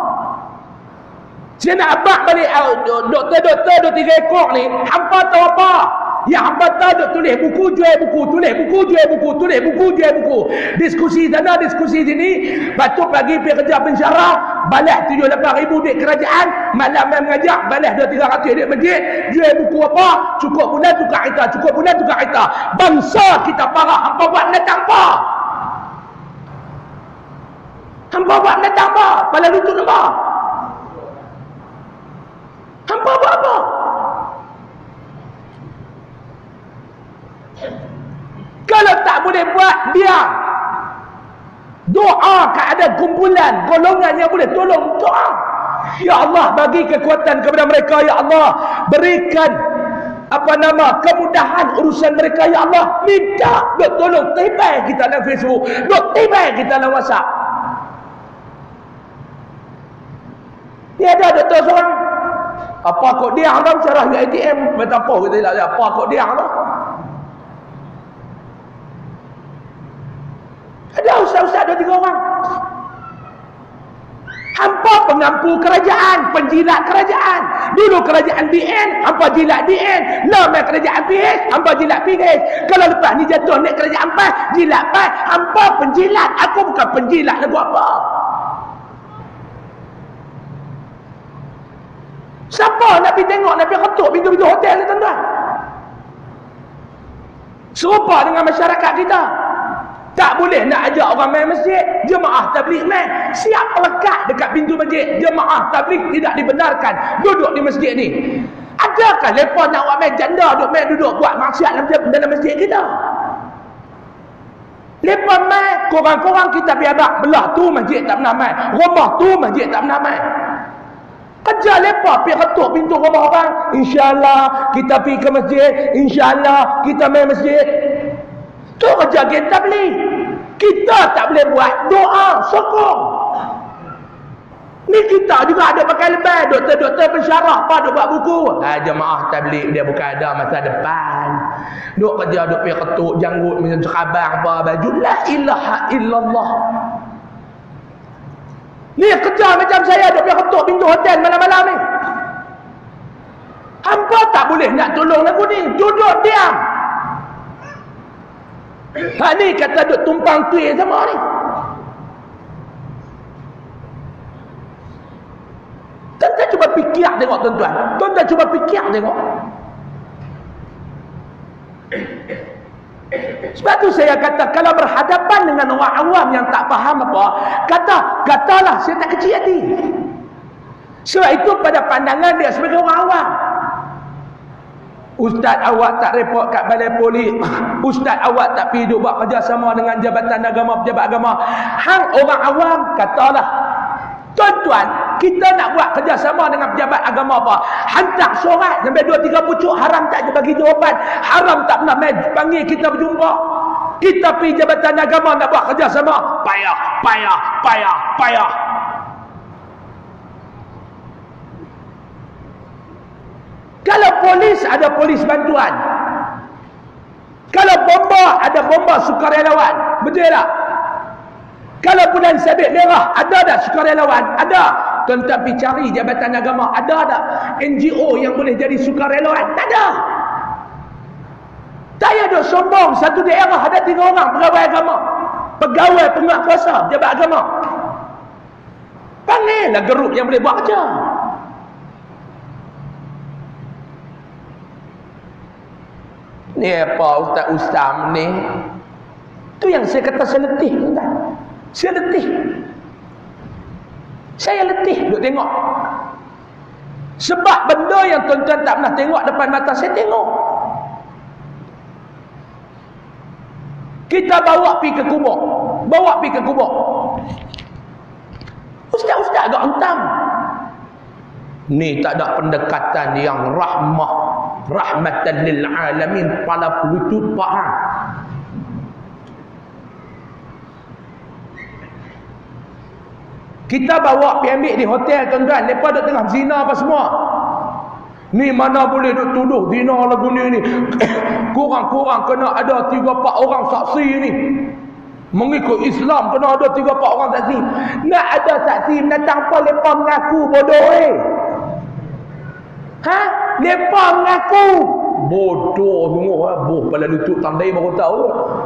Speaker 1: Saya nak abang balik doktor-doktor dua tiga ekor ni, hampa tahu apa? Ya hampa tahu duk tulis buku, jual buku, tulis buku, jual buku, tulis buku, jual buku. Diskusi sana, diskusi sini. Lepas tu pagi pergi kerja pensyarah, balas tujuh lapan ribu duit kerajaan, malam main mengajar, balas dua tiga ratus duit masjid, jual buku apa? Cukup bulan tukar ita, cukup bulan tukar ita. Bangsa kita parah, hampa buat mendatang apa? Hampa buat mendatang apa? Pala lutut apa? Hampa buat apa? Kalau tak boleh buat, diam. Doa keadaan kumpulan, golongan yang boleh tolong, doa. Ya Allah, bagi kekuatan kepada mereka. Ya Allah, berikan apa nama kemudahan urusan mereka. Ya Allah, minta dok tolong tibai kita dalam Facebook, dok tibai kita dalam WhatsApp. Dia ada doktor seorang, apa kok dia dalam syarah U I T M, betapa kita tidak apa kok dia Allah. Ada ustaz-ustaz dua tiga orang. Hampa pengampu kerajaan, penjilat kerajaan. Dulu kerajaan B N, hampa jilat B N. Lama kerajaan P H, hampa jilat P H. Kalau lepas ni jatuh naik kerajaan P H, jilat P H. Hampa penjilat. Aku bukan penjilat lagu apa. Siapa nak pergi tengok, nak pergi ketuk pintu-pintu hotel ni tuan-tuan? Serupa dengan masyarakat kita. Tak boleh nak ajak orang main masjid, jemaah tabligh main. Siap lekat dekat pintu masjid, jemaah tabligh tidak dibenarkan duduk di masjid ni. Adakah mereka nak buat main janda duduk main duduk buat maksiat dalam masjid kita? Mereka main, korang-korang kita biar belah tu masjid tak pernah main, rumah tu masjid tak pernah main. Kerja mereka pergi ketuk pintu rumah orang, InsyaAllah kita pergi ke masjid, InsyaAllah kita main masjid. Tu kerja kita tabligh. Kita tak boleh buat doa sokong. Ni kita juga ada pakai lebih. Doktor-doktor pensyarah apa duk buat buku. Ha, jemaah tabligh dia bukan ada masa depan. Duk kerja duk pergi ketuk janggut macam serabang apa baju. La ilaha illallah. Ni kerja macam saya duk pergi ketuk pintu hotel malam-malam ni. Hampa tak boleh nak tolong lagu ni. Duduk diam. Ha ni kata duk tumpang tuih sama ni. Tuan-tuan cuba fikir tengok tuan-tuan. Tuan-tuan cuba fikir tengok. Sebab tu saya kata kalau berhadapan dengan orang awam yang tak faham apa, kata, katalah saya tak kecil hati. Sebab itu pada pandangan dia sebagai orang awam. Ustaz awak tak repot kat balai polis. Ustaz awak tak pergi duk buat kerjasama dengan jabatan agama, pejabat agama. Hang orang awam katalah, tuan-tuan, kita nak buat kerjasama dengan pejabat agama apa? Hantar surat sampai dua tiga pucuk, haram tak bagi jawapan. Haram tak pernah main panggil kita berjumpa. Kita pergi jabatan agama nak buat kerjasama. Payah, payah, payah, payah. Kalau polis, ada polis bantuan. Kalau bomba, ada bomba sukarelawan. Betul tak? Kalau bulan sabit merah, ada tak sukarelawan? Ada. Tuan-tuan pergi cari jabatan agama. Ada tak N G O yang boleh jadi sukarelawan? Tak ada. Tak payah duk sombong. Satu daerah ada tiga orang pegawai agama, pegawai penguatkuasa pejabat agama. Panggillah grup yang boleh buat kerja. Ni apa ustaz-ustaz ni? Tu yang saya kata saya letih, tuan. Saya letih. Saya letih duk tengok. Sebab benda yang tuan-tuan tak pernah tengok depan mata saya tengok. Kita bawa pi ke kubur. Bawa pi ke kubur. Ustaz-ustaz agak hentam. Ni tak ada pendekatan yang rahmah, rahmatan lil alamin, pada lutut faham. Kita bawa pergi ambil di hotel, tuan-tuan. Mereka duduk tengah zina apa semua. Ni mana boleh duduk tuduh zina lagu ni ni. Kurang-kurang kena ada tiga empat orang saksi ni. Mengikut Islam kena ada tiga empat orang saksi. Nak ada saksi datang apa mereka mengaku bodoh eh. Ha? Mereka mengaku bodoh semua. Boh pada lutut tandai baru tahu.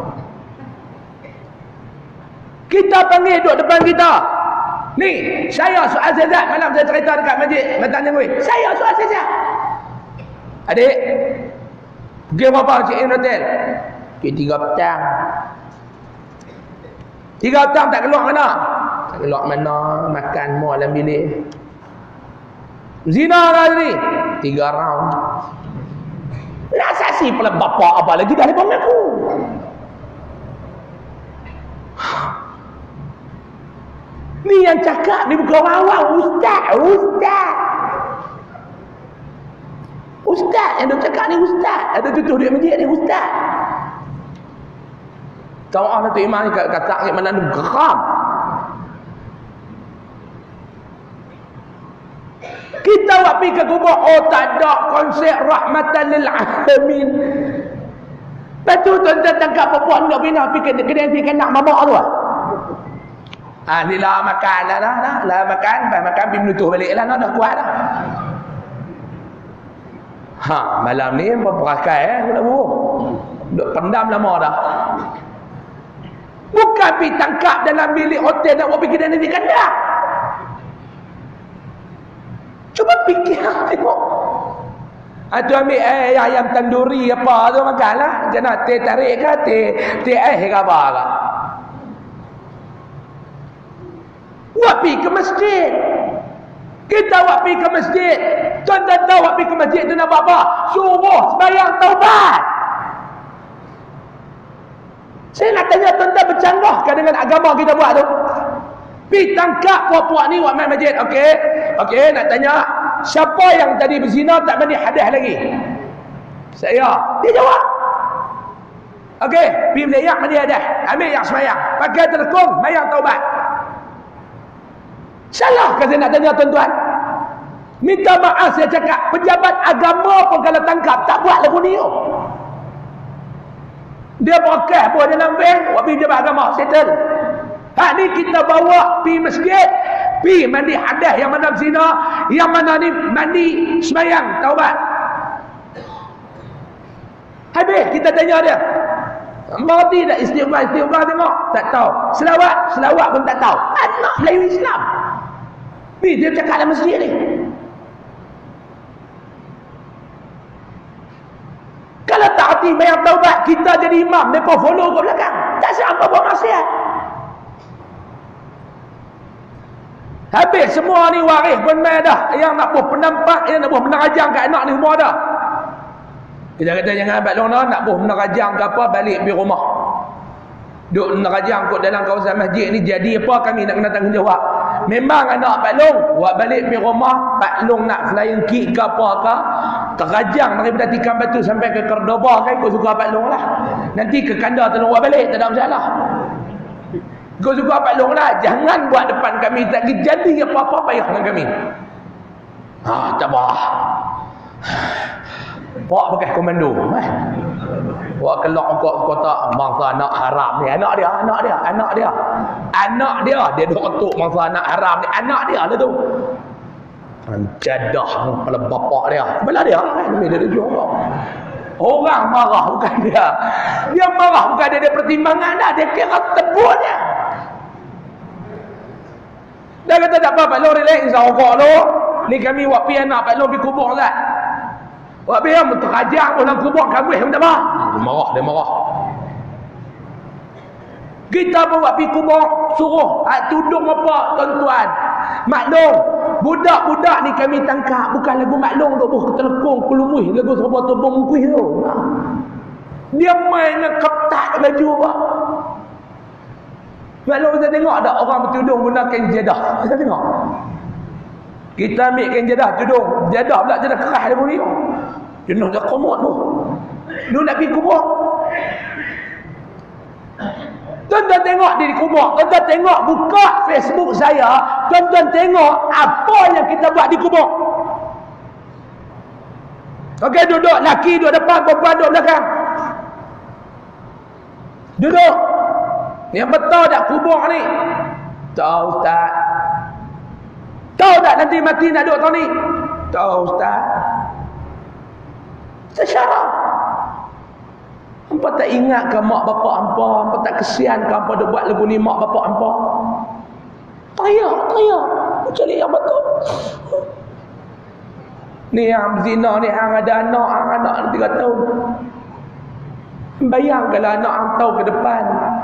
Speaker 1: Kita panggil duduk depan kita. Ni, saya soal Zazat malam saya cerita dekat masjid Matan Jangui. Saya soal Zazat. Adik, pergi berapa check in hotel? Pergi tiga petang. Tiga petang tak keluar mana? Tak keluar mana, makan semua dalam bilik. Zina lah ni. Tiga round. Nak saksi pula bapa apa lagi dah lepas aku. Ni yang cakap ni bukan orang awam. Ustaz, ustaz. Ustaz yang dia cakap ni ustaz. Ada tutup dia masjid ni ustaz. Tahu Allah tu imam ni kata ni mana ni geram. Kita buat pergi ke kubur, oh tak ada konsep rahmatan lil alamin. Betul tuan-tuan tangkap perempuan nak bina pergi ke kedai si kanak mamak tu lah. Ah, ni lah makan lah dah, dah. Lah makan, lepas makan pergi menutup balik lah, dah kuat lah. Ha, malam ni perakai eh, nak buruk. Duk pendam lama dah. Bukan pergi tangkap dalam bilik hotel nak buat pergi kedai nasi kandang. Cuba fikir tengok. Itu ambil eh, ayam tanduri apa tu makan lah. Jangan teh tarik ke, teh, teh eh ke apa ke. Buat pergi ke masjid. Kita buat pergi ke masjid. Tuan-tuan tahu buat pergi ke masjid tu nak buat apa? Suruh sembahyang taubat. Saya nak tanya tuan-tuan bercanggahkah dengan agama kita buat tu? Pergi tangkap puak-puak ni buat main masjid. Okey. Okey, nak tanya. Siapa yang tadi berzina tak mandi hadas lagi? Saya. Dia jawab. Okey, pergi belayak mandi hadas. Ambil yang semayang. Pakai telekong, mayang taubat. Salah kan saya nak tanya tuan-tuan? Minta maaf saya cakap. Pejabat agama pun kalau tangkap tak buat lagu ni. Dia berkah pun dalam bank. Buat pergi pejabat agama. Settle. Hak ni kita bawa pergi masjid, pergi mandi hadas yang mana zina, yang mana ni mandi semayang taubat. Habis kita tanya dia, mati tak istighfar istighfar tengok? Tak tahu. Selawat, selawat pun tak tahu. Anak Melayu Islam. Ni dia cakap dalam masjid ni. Kalau tak hati mayang taubat, kita jadi imam, mereka follow ke belakang. Tak siapa buat maksiat. Habis semua ni waris pun main dah. Yang nak buat penampak, yang nak buat menerajang kat anak ni semua dah. Kita kata jangan abad lona, nak buat menerajang ke apa, balik pergi rumah. Duk menerajang kot dalam kawasan masjid ni, jadi apa kami nak kena tanggungjawab. Memang anak Pak Long, buat balik pergi rumah, Pak Long nak flying kick ke apa ke, terajang daripada tikam batu sampai ke Cordoba kan, ikut suka Pak Long lah. Nanti ke kandar tolong buat balik, tak ada masalah. Kau suka Pak Long lah. Jangan buat depan kami. Tak jadi apa-apa payah dengan kami. Ha, tak apa. Pak pakai komando. Eh? Buat kelak kok kota mangsa anak haram ni. Anak dia, anak dia, anak dia. Anak dia, dia duk ketuk mangsa anak haram ni. Anak dia lah tu. Jadah kepala bapak dia. Kepala dia kan. Dia dia orang. Orang marah bukan dia. Dia marah bukan dia. Dia pertimbangan dah. Dia kira tebut dia. Dia kata tak apa, Pak Long relax. Insya Allah ni kami buat pi anak Pak Long pergi kubur kan. Buat pi yang terajak pun dalam kubur kabut. Dia tak apa. Dia marah, dia marah. Kita pun buat pergi kubur. Suruh. Tudung apa tuan-tuan. Maklum. Budak-budak ni kami tangkap. Bukan lagu maklum tu. Buh ketelekong, kelumuh. Lagu serba tobong mungkuih tu. Dia main dengan ketat baju apa. Maklum kita tengok tak orang bertudung guna kain jadah. Kita tengok. Kita ambil kain jadah tudung. Jadah pula jadah keras dia boleh. Dia nak dah komod tu. Dia nak pergi kubur. Tuan-tuan tengok di kubur. Tuan-tuan tengok buka Facebook saya. Tuan-tuan tengok apa yang kita buat di kubur. Okey, duduk. Laki duduk depan, perempuan duduk belakang. Duduk. Yang betul tak kubur ni? Tahu Ustaz. Tahu tak nanti mati nak duduk tahun ni? Tahu Ustaz. Sesyarah. Hampa tak ingat ke mak bapak hampa? Hampa tak kesian ke hampa dia buat lagu ni mak bapak hampa? Teriak, teriak. Cari yang betul. Ni yang berzina ni, hang ada anak, hang anak tiga tahun. Bayangkanlah anak hang tahu ke depan.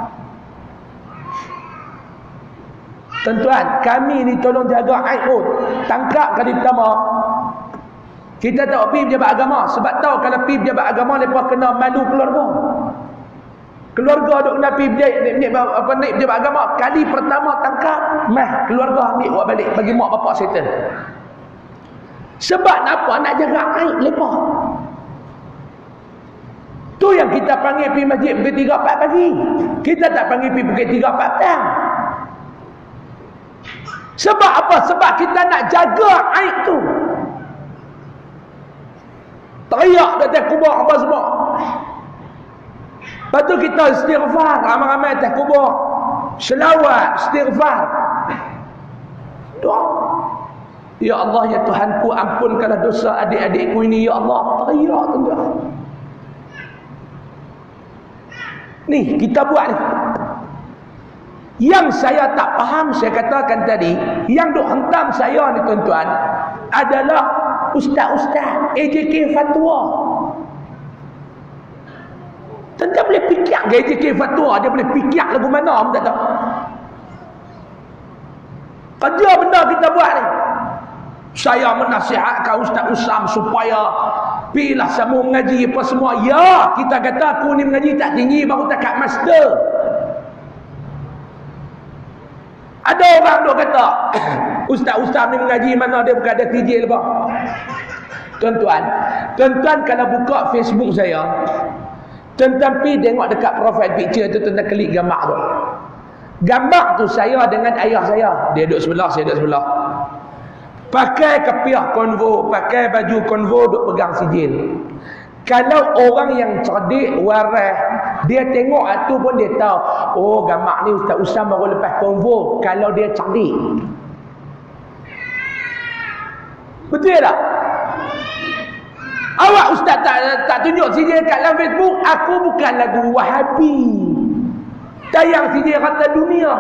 Speaker 1: Tuan-tuan, kami ni tolong jaga aib pun. Tangkap kali pertama. Kita tak pergi pejabat agama. Sebab tahu kalau pergi pejabat agama, mereka kena malu keluarga. Keluarga duk kena pergi apa naik pejabat agama. Kali pertama tangkap, meh keluarga ambil buat balik. Bagi mak bapak settle. Sebab apa? Nak jaga aib mereka. Tu yang kita panggil pergi masjid pukul tiga empat pagi. Kita tak panggil pergi pukul tiga empat petang. Sebab apa? Sebab kita nak jaga aib tu. Teriak atas kubur apa semua. Lepas tu kita istighfar. Ramai-ramai atas kubur. Selawat, istighfar. Doa. Ya Allah, ya Tuhanku, ampunkanlah dosa adik-adikku ini. Ya Allah, teriak tuan-tuan. Ni, kita buat ni. Yang saya tak faham, saya katakan tadi, yang duk hentam saya ni tuan-tuan, adalah ustaz-ustaz A J K fatwa. Tuan-tuan boleh fikir ke A J K fatwa? Dia boleh fikir lagu mana? Aku tak tahu. Kerja benda kita buat ni. Saya menasihatkan Ustaz Usam supaya pilah semua mengaji apa semua. Ya, kita kata aku ni mengaji tak tinggi, baru takat master. Ada orang duk kata Ustaz-ustaz ni mengaji mana dia bukan ada tijil apa. Tuan-tuan, tuan-tuan kalau buka Facebook saya, tuan-tuan pergi tengok dekat profile picture tu, tuan-tuan klik gambar tu. Gambar tu saya dengan ayah saya. Dia duduk sebelah, saya duduk sebelah. Pakai kepiah konvo, pakai baju konvo, duk pegang sijil. Kalau orang yang cerdik, waras, dia tengok itu pun dia tahu. Oh, gambar ni Ustaz Usam baru lepas konvo. Kalau dia cerdik. Betul tak? Awak Ustaz tak, tak tunjuk sijil kat dalam Facebook. Aku bukan lagu Wahabi. Tayang sijil rata dunia.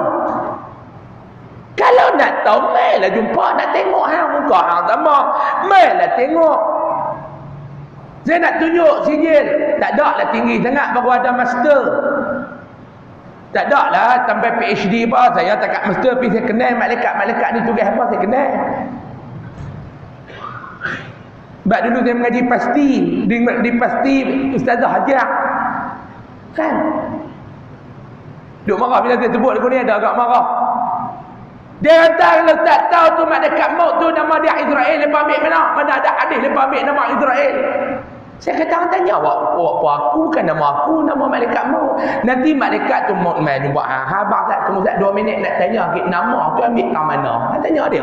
Speaker 1: Kalau nak tahu, mainlah jumpa, nak tengok hang muka hang sama. Mainlah tengok. Saya nak tunjuk sijil. Tak ada lah tinggi sangat baru ada master. Tak ada lah sampai P H D apa. Saya tak kat master tapi saya kenal malaikat-malaikat ni tugas apa saya kenal. Sebab dulu saya mengaji pasti. Di, di pasti Ustazah Hajar. Kan? Duk marah bila saya sebut lagu ni ada agak marah. Dia kata kalau tak tahu tu malaikat maut tu nama dia Israel. Lepas ambil mana? Mana ada hadis lepas ambil nama Israel. Saya kata orang tanya awak, apa aku bukan nama aku, nama malaikat maut. Nanti malaikat tu maut main jumpa ha, habaq tak tunggu tak dua minit nak tanya ke nama tu ambil kat mana. Han tanya dia.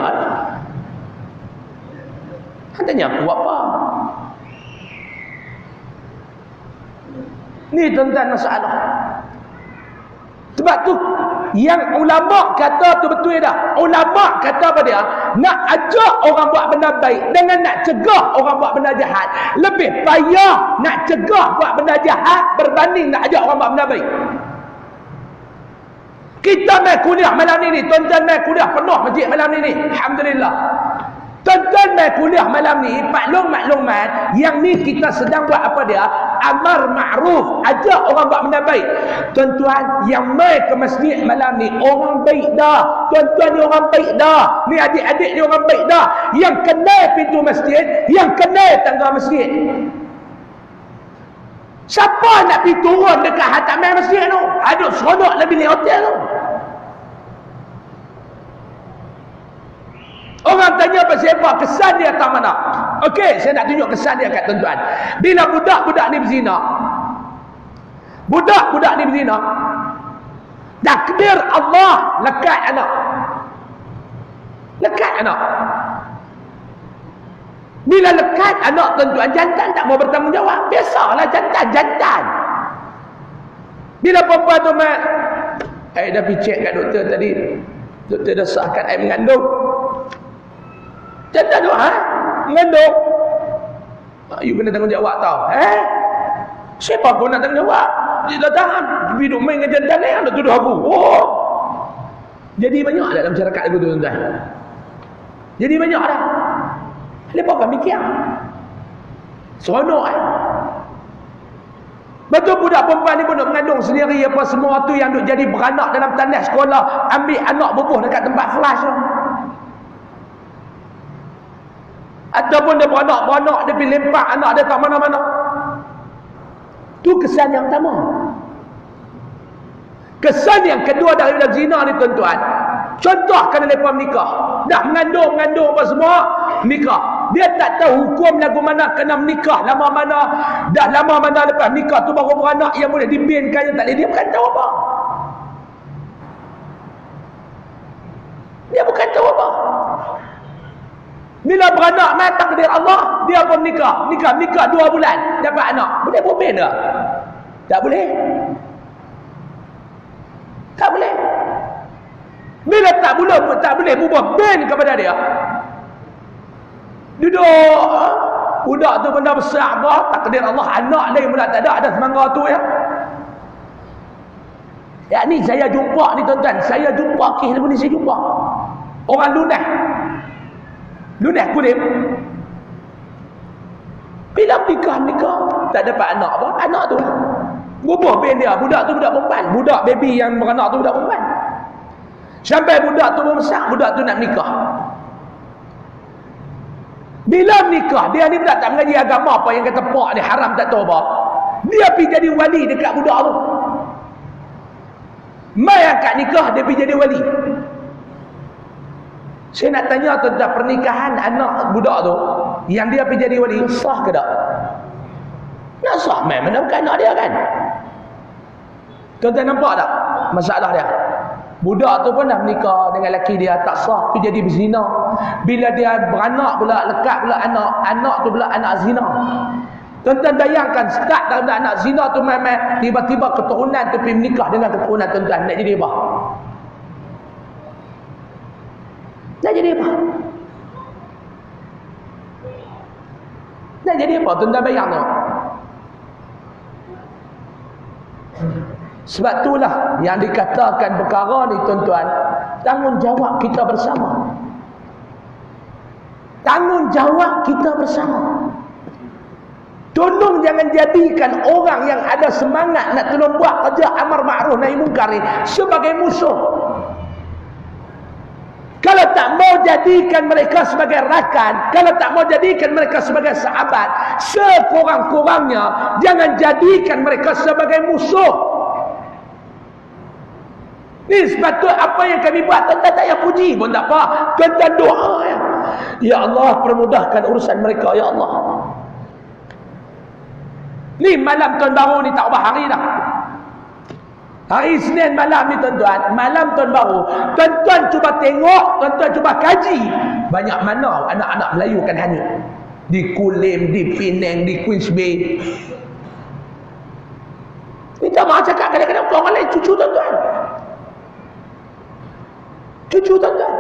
Speaker 1: Han tanya aku apa? Ni tuan-tuan masalah. Sebab tu yang ulama kata tu betul dah. Ulama kata apa dia? Nak ajak orang buat benda baik dengan nak cegah orang buat benda jahat. Lebih payah nak cegah buat benda jahat berbanding nak ajak orang buat benda baik. Kita main kuliah malam ni ni, tuan-tuan main kuliah penuh masjid malam ni ni. Alhamdulillah. Tuan-tuan main kuliah malam ni, maklum-makluman, yang ni kita sedang buat apa dia? Amar ma'ruf, ajak orang buat benda baik. Tuan-tuan, yang main ke masjid malam ni, orang baik dah. Tuan-tuan ni orang baik dah. Ni adik-adik ni orang baik dah. Yang kenal pintu masjid, yang kenal tangga masjid. Siapa nak pergi turun dekat hataman masjid tu? Aduk seronok lebih ni hotel tu. Orang tanya pasal apa? Kesan dia tak mana? Okey, saya nak tunjuk kesan dia kat tuan-tuan. Bila budak-budak ni berzina, budak-budak ni berzina, takdir Allah lekat anak. Lekat anak. Bila lekat anak tuan-tuan, jantan tak mau bertanggungjawab. Biasalah jantan, jantan. Bila perempuan tu mat, saya dah pergi cek kat doktor tadi. Doktor dah sahkan saya mengandung. Jantan tu, ha? Mengandung. You kena tanggungjawab tau. Eh? Siapa kau nak tanggungjawab? Dia dah tahan. Hidup main dengan jantan ni, nak tuduh aku. Oh. Jadi banyak dah dalam masyarakat aku tu tuan-tuan. Jadi banyak dah. Lepas kami fikir. Seronok eh. Betul budak perempuan ni pun nak mengandung sendiri apa semua tu yang duk jadi beranak dalam tandas sekolah, ambil anak bubuh dekat tempat flash tu. Ataupun dia beranak-beranak, dia pergi lempak anak dia tak mana-mana. Tu kesan yang pertama. Kesan yang kedua daripada zina ni tuan-tuan, contohkan mereka menikah, dah mengandung-mengandung apa semua, nikah. Dia tak tahu hukum lagu mana kena menikah, lama mana, dah lama mana lepas nikah tu baru beranak yang boleh dibinkan, yang tak boleh, dia bukan tahu apa. Dia bukan tahu apa. Bila beranak mai takdir Allah, dia pun nikah. Nikah, nikah dua bulan dapat anak. Boleh berbeza tak? Tak boleh. Tak boleh. Bila tak boleh, tak boleh berubah ben kepada dia. Duduk budak tu benda besar apa? Takdir Allah anak lagi pula tak ada, ada semangga tu ya. Ya ni saya jumpa ni tuan-tuan, saya jumpa kes ni saya jumpa. Orang lunas. Lunas kulit. Bila nikah-nikah tak dapat anak apa? Anak tu lah. Berubah ben dia, budak tu budak perempuan, budak baby yang beranak tu budak perempuan. Sampai budak tu besar, budak tu nak nikah. Bila nikah, dia ni budak tak mengaji agama apa yang kata pak dia haram tak tahu apa. Dia pergi jadi wali dekat budak tu. Mai akad nikah dia pergi jadi wali. Saya nak tanya tentang pernikahan anak budak tu yang dia pergi jadi wali, sah ke tak? Nak sah mai mana bukan anak dia kan? Tuan-tuan nampak tak masalah dia? Budak tu pun dah menikah dengan lelaki dia, tak sah, pergi jadi berzina. Bila dia beranak pula, lekat pula anak, anak tu pula anak zina. Tuan-tuan bayangkan, start daripada anak zina tu memang tiba-tiba keturunan tu pergi menikah dengan keturunan tuan-tuan. Nak jadi apa? Nak jadi apa? Nak jadi apa? Tuan-tuan bayang tak? Sebab itulah yang dikatakan perkara ni tuan-tuan, tanggungjawab kita bersama. Tanggungjawab kita bersama. Tolong jangan jadikan orang yang ada semangat nak tolong buat kerja amar ma'ruf nahi munkar ni sebagai musuh. Kalau tak mau jadikan mereka sebagai rakan, kalau tak mau jadikan mereka sebagai sahabat, sekurang-kurangnya jangan jadikan mereka sebagai musuh. Ni sebab tu apa yang kami buat, tuan-tuan tak payah puji pun tak apa. Tuan-tuan doa ya. Ya Allah, permudahkan urusan mereka ya Allah. Ni malam tahun baru ni tak ubah hari dah. Hari Senin malam ni tuan-tuan, malam tahun baru, tuan-tuan cuba tengok, tuan-tuan cuba kaji banyak mana anak-anak Melayu kan hanyut. Di Kulim, di Penang, di Queens Bay. kadang-kadang untuk orang lain cucu tuan-tuan. Cucu tuan-tuan.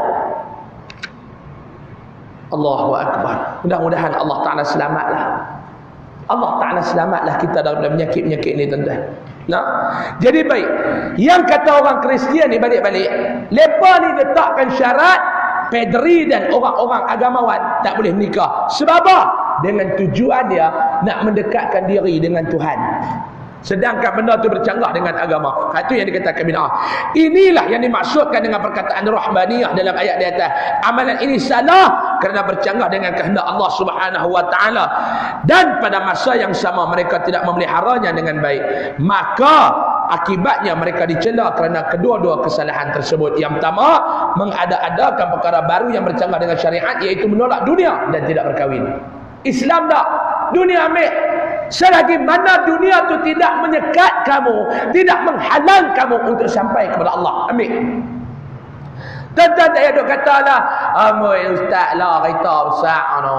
Speaker 1: Allahu Akbar. Mudah-mudahan Allah Ta'ala selamatlah. Allah Ta'ala selamatlah kita daripada penyakit-penyakit ini tuan-tuan. Nah, jadi baik. Yang kata orang Kristian ni balik-balik, mereka ni letakkan syarat pederi dan orang-orang agamawan tak boleh menikah. Sebab apa? Dengan tujuan dia nak mendekatkan diri dengan Tuhan. Sedangkan benda tu bercanggah dengan agama. Itu yang dikatakan bid'ah. Inilah yang dimaksudkan dengan perkataan rahbaniyah dalam ayat di atas. Amalan ini salah kerana bercanggah dengan kehendak Allah Subhanahu wa taala. Dan pada masa yang sama mereka tidak memeliharanya dengan baik. Maka akibatnya mereka dicela kerana kedua-dua kesalahan tersebut. Yang pertama, mengada-adakan perkara baru yang bercanggah dengan syariat, iaitu menolak dunia dan tidak berkahwin. Islam tak, dunia ambil. Selagi mana dunia tu tidak menyekat kamu, tidak menghalang kamu untuk sampai kepada Allah, ambil. Tuan-tuan tak payah duk kata lah, amoi ustaz lah, kita usah no.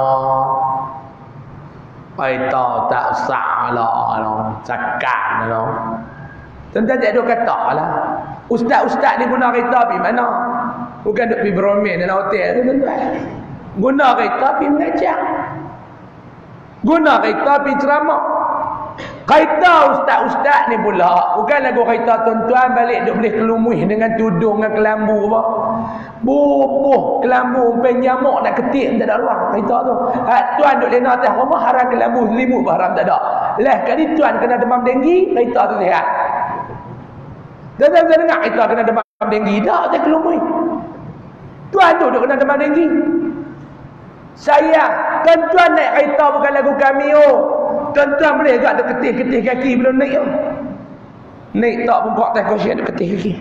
Speaker 1: Kita tak usah lah, no. Cakap no. Tuan-tuan tak payah duk kata lah. Ustaz-ustaz ni guna kereta pergi mana? Bukan duk pergi bermain dalam hotel tu, tuan-tuan. Guna kereta pergi mengajar. Guna kereta pergi ceramah. Kereta ustaz-ustaz ni pula bukan lagu kereta tuan-tuan balik duk boleh kelumuh dengan tudung dengan kelambu apa. Bubuh kelambu umpan nyamuk nak ketik tak ada ruang kereta tu. Ha, tuan duk lena atas rumah haram kelambu selimut haram tak ada. Lah kali tuan kena demam denggi, kereta tu sihat. Dan tuan dengar kereta kena demam denggi dah tak kelumuh. Tuan tu duk kena demam denggi. Sayang, tuan-tuan naik kereta bukan lagu cameo. Tuan-tuan boleh agak ada ketih-ketih kaki belum naik tu. Naik tak pun kok atas kursi ada ketih kaki.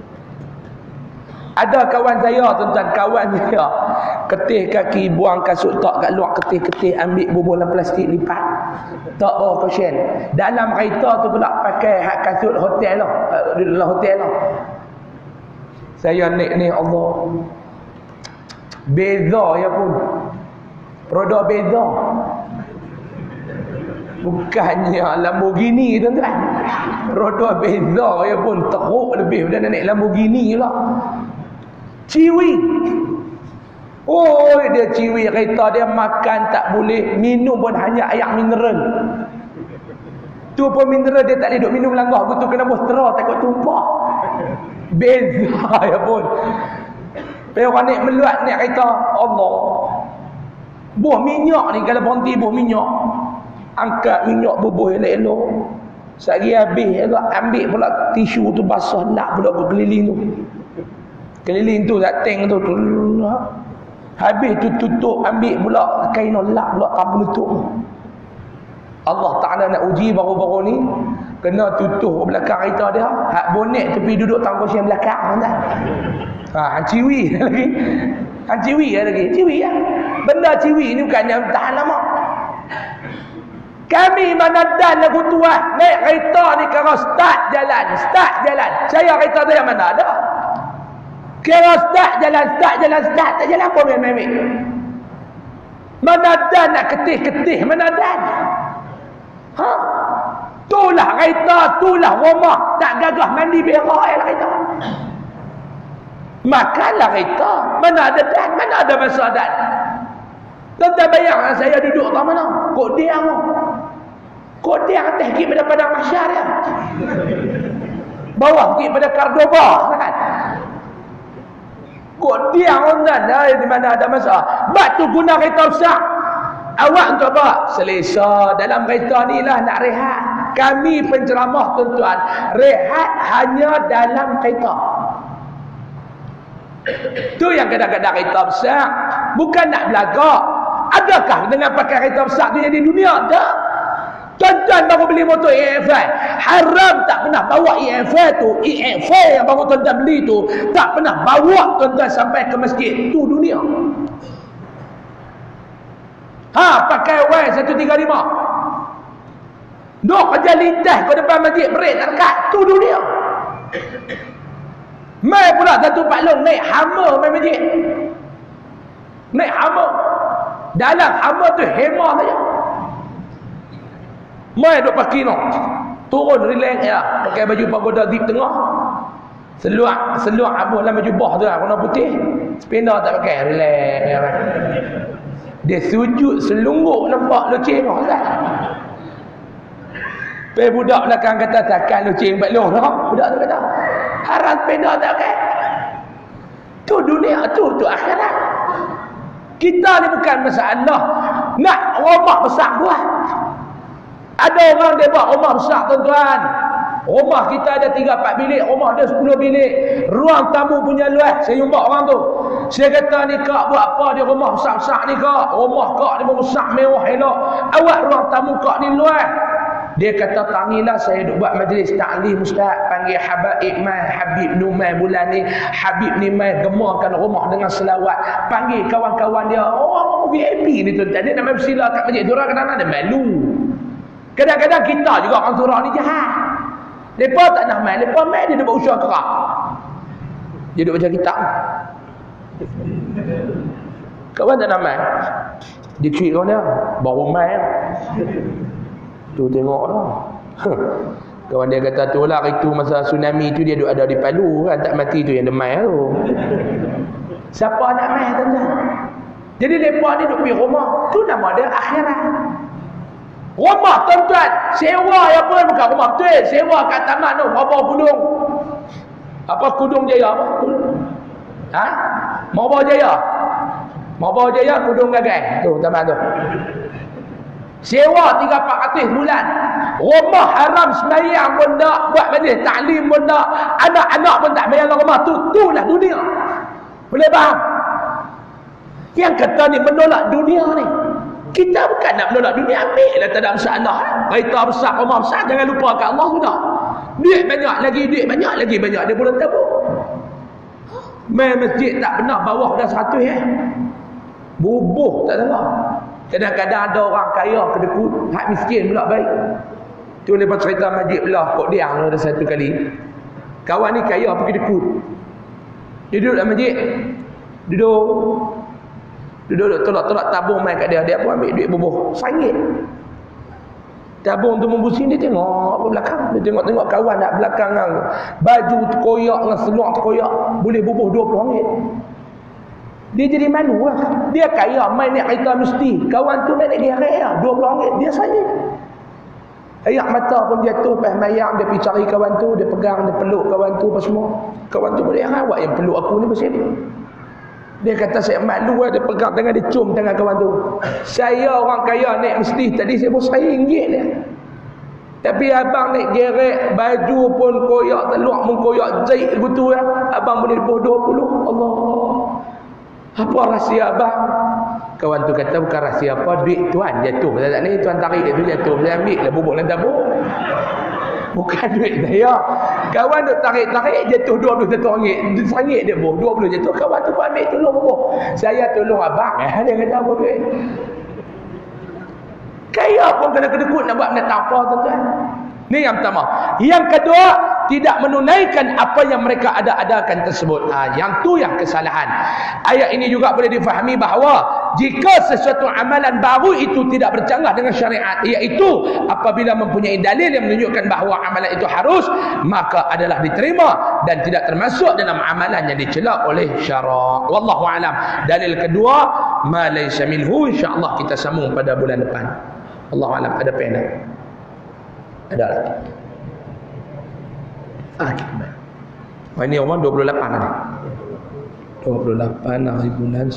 Speaker 1: Ada kawan saya, tuan-tuan, kawan saya ketih kaki, buang kasut tak kat luar, ketih-ketih, ambil bubulan plastik lipat. Tak bawa kursi. Dalam kereta tu pula pakai hak kasut hotel lah, di dalam hotel lah. Saya naik ni Allah. Beza ya pun. Produk beza. Bukannya Lamborghini tuan-tuan. Produk beza ya pun teruk lebih daripada naik Lamborghini lah. Ciwi. Oh, dia ciwi kereta dia makan tak boleh, minum pun hanya air mineral. Tu pun mineral dia tak boleh duk minum langgah, betul kena buat straw takut tumpah. Beza ya pun. Pergi orang naik meluat naik kereta Allah. Buah minyak ni kalau berhenti buah minyak, angkat minyak bubuh elok-elok. Sehari habis ambil pula tisu tu basah lap pula ke keliling tu. Keliling tu kat tank tu. Habis tu tutup ambil pula kain lap pula tak menutup. Allah Ta'ala nak uji baru-baru ni, kena tutup belakang kereta dia, hak bonet tepi duduk tangga kursi belakang kan. Ha, ciwi lagi. Ha, ciwi lagi. Ciwi ya. Benda ciwi ni bukan yang tahan lama. Kami mana dan lagu tua naik kereta ni kalau start jalan, start jalan. Saya kereta tu yang mana ada? Kalau start jalan, start jalan, start tak jalan apa main-main. Mana dan nak ketih-ketih, mana dan? Ha? Itulah kereta, itulah rumah. Tak gagah mandi berak ya kereta. Makanlah kereta. Mana ada dan, mana ada masa dan. Tuan-tuan bayang saya duduk tak mana? Kok dia tu? Kok dia atas pergi pada padang mahsyar ya? Bawah pergi pada Cordoba kan? Kok dia orang di mana ada masa? Batu guna kereta besar. Awak untuk apa? Selesa dalam kereta ni lah nak rehat. Kami penceramah tuan-tuan, rehat hanya dalam kereta. Tu yang kadang-kadang kereta besar bukan nak belagak. Adakah dengan pakai kereta besar tu jadi dunia? Tak. Tuan-tuan baru beli motor E F I, haram tak pernah bawa E F I tu, E F I yang baru tuan-tuan beli tu tak pernah bawa tuan-tuan sampai ke masjid. Tu dunia. Ha, pakai Y seratus tiga puluh lima. Duk kerja lintas ke depan masjid, brek tak dekat. Tu dunia. Mai pula satu Pak Long naik Hummer main masjid. Naik Hummer. Dalam Hummer tu hemah saja. Mai duk parking no. Turun relax ya, pakai baju pagoda zip tengah. Seluar, seluar abuh dalam baju bah tu lah, warna putih. Sepeda tak pakai, relax ya. Dia sujud selungguk nampak loceng kan. Pergi budak belakang kata takkan loceng empat long dah. Budak tu kata, haram sepeda tak pakai. Tu dunia tu, tu akhirat. Kita ni bukan masalah nak rumah besar buat. Ada orang dia buat rumah besar tuan-tuan. Rumah kita ada tiga empat bilik, rumah ada sepuluh bilik. Ruang tamu punya luas. Saya jumpa orang tu. Saya kata ni kak buat apa di rumah besar-besar ni kak? Rumah kak ni besar mewah elok. Awak ruang tamu kak ni luas. Dia kata tangilah saya duk buat majlis ta'lim ustaz, panggil Habaib mai, Habib Numai bulan ni, Habib ni mai gemakan rumah dengan selawat. Panggil kawan-kawan dia, orang V I P ni tuan-tuan. Dia nak main bersila kat masjid. Diorang kadang-kadang ada malu. Kadang-kadang kita juga orang surah ni jahat. Lepas tak nak main, lepas main dia duk buat usaha kerak. Dia duk baca kitab. Kawan tak nak main. Dia cuit kawan dia, baru main. Tu tengok lah. Kawan dia kata tu lah itu masa tsunami tu dia duk ada di Palu kan, tak mati tu yang demai tu. Siapa nak main tuan-tuan? Jadi mereka ni duk pergi rumah. Tu nama dia akhirat. Rumah tuan-tuan, sewa ya pun bukan rumah betul. Sewa kat taman tu, berapa kudung? Apa kudung jaya apa? Ha? Mau jaya? Mau jaya kudung gagai. Tu taman tu. Sewa tiga empat ratus bulan. Rumah haram sembahyang pun tak, buat majlis taklim pun tak, anak-anak pun tak bayar rumah tu. Itulah dunia. Boleh faham? Yang kata ni menolak dunia ni. Kita bukan nak menolak dunia, ambillah, tak ada masalah. Kereta besar, rumah besar, jangan lupa kat Allah sudah. Duit banyak lagi, duit banyak lagi banyak dia boleh tabung. Main masjid tak pernah bawah dah seratus eh. Bubuh tak dengar. Kadang-kadang ada orang kaya kedekut, hak miskin pula baik. Tu lepas cerita masjid belah Kok Diang ada satu kali. Kawan ni kaya pergi kedekut. Dia duduk dalam masjid. Duduk. Duduk tolak-tolak tabung main kat dia. Dia pun ambil duit bubuh. Sangit. Tabung tu membusing, dia tengok ke belakang. Dia tengok-tengok kawan nak belakang kan. Baju terkoyak dengan seluar terkoyak. Boleh bubuh dua puluh ringgit. Dia jadi malu lah. Dia kaya main naik kereta mesti. Kawan tu main naik gerai lah. dua puluh ringgit. Dia saja. Ayak mata pun jatuh. Lepas mayang dia pergi cari kawan tu. Dia pegang, dia peluk kawan tu apa semua. Kawan tu boleh awak yang peluk aku ni pasal dia. Dia kata saya malu lah. Dia pegang tangan, dia cium tangan kawan tu. Saya orang kaya naik mesti. Tadi saya pun saya ringgit dia. Tapi abang naik gerai. Baju pun koyak, telur pun koyak. Zait begitu lah. Abang boleh buat dua puluh. Allah. Apa rahsia abang? Kawan tu kata bukan rahsia apa, duit tuan jatuh. Saya tak ni tuan tarik dia tu jatuh. Saya ambil lah bubuk dalam tabung. Bukan duit saya. Kawan tu tarik-tarik jatuh dua puluh satu ringgit. Ringgit dia buh, dua puluh jatuh. Kawan tu pun ambil tolong bubuk. Saya tolong abang. Eh, dia kata apa duit? Kaya pun kena kedekut nak buat benda tak apa tuan-tuan. Ni yang pertama. Yang kedua, tidak menunaikan apa yang mereka ada-adakan tersebut. Ha, yang tu yang kesalahan. Ayat ini juga boleh difahami bahawa jika sesuatu amalan baru itu tidak bercanggah dengan syariat, iaitu apabila mempunyai dalil yang menunjukkan bahawa amalan itu harus, maka adalah diterima dan tidak termasuk dalam amalan yang dicela oleh syarak. Wallahu alam. Dalil kedua, ma laysa minhu, insya-Allah kita sambung pada bulan depan. Wallahu alam. Ada pena? Ada lagi. Ah, gimana? Oh, ini umur dua puluh lapan ni. dua puluh lapan hari bulan.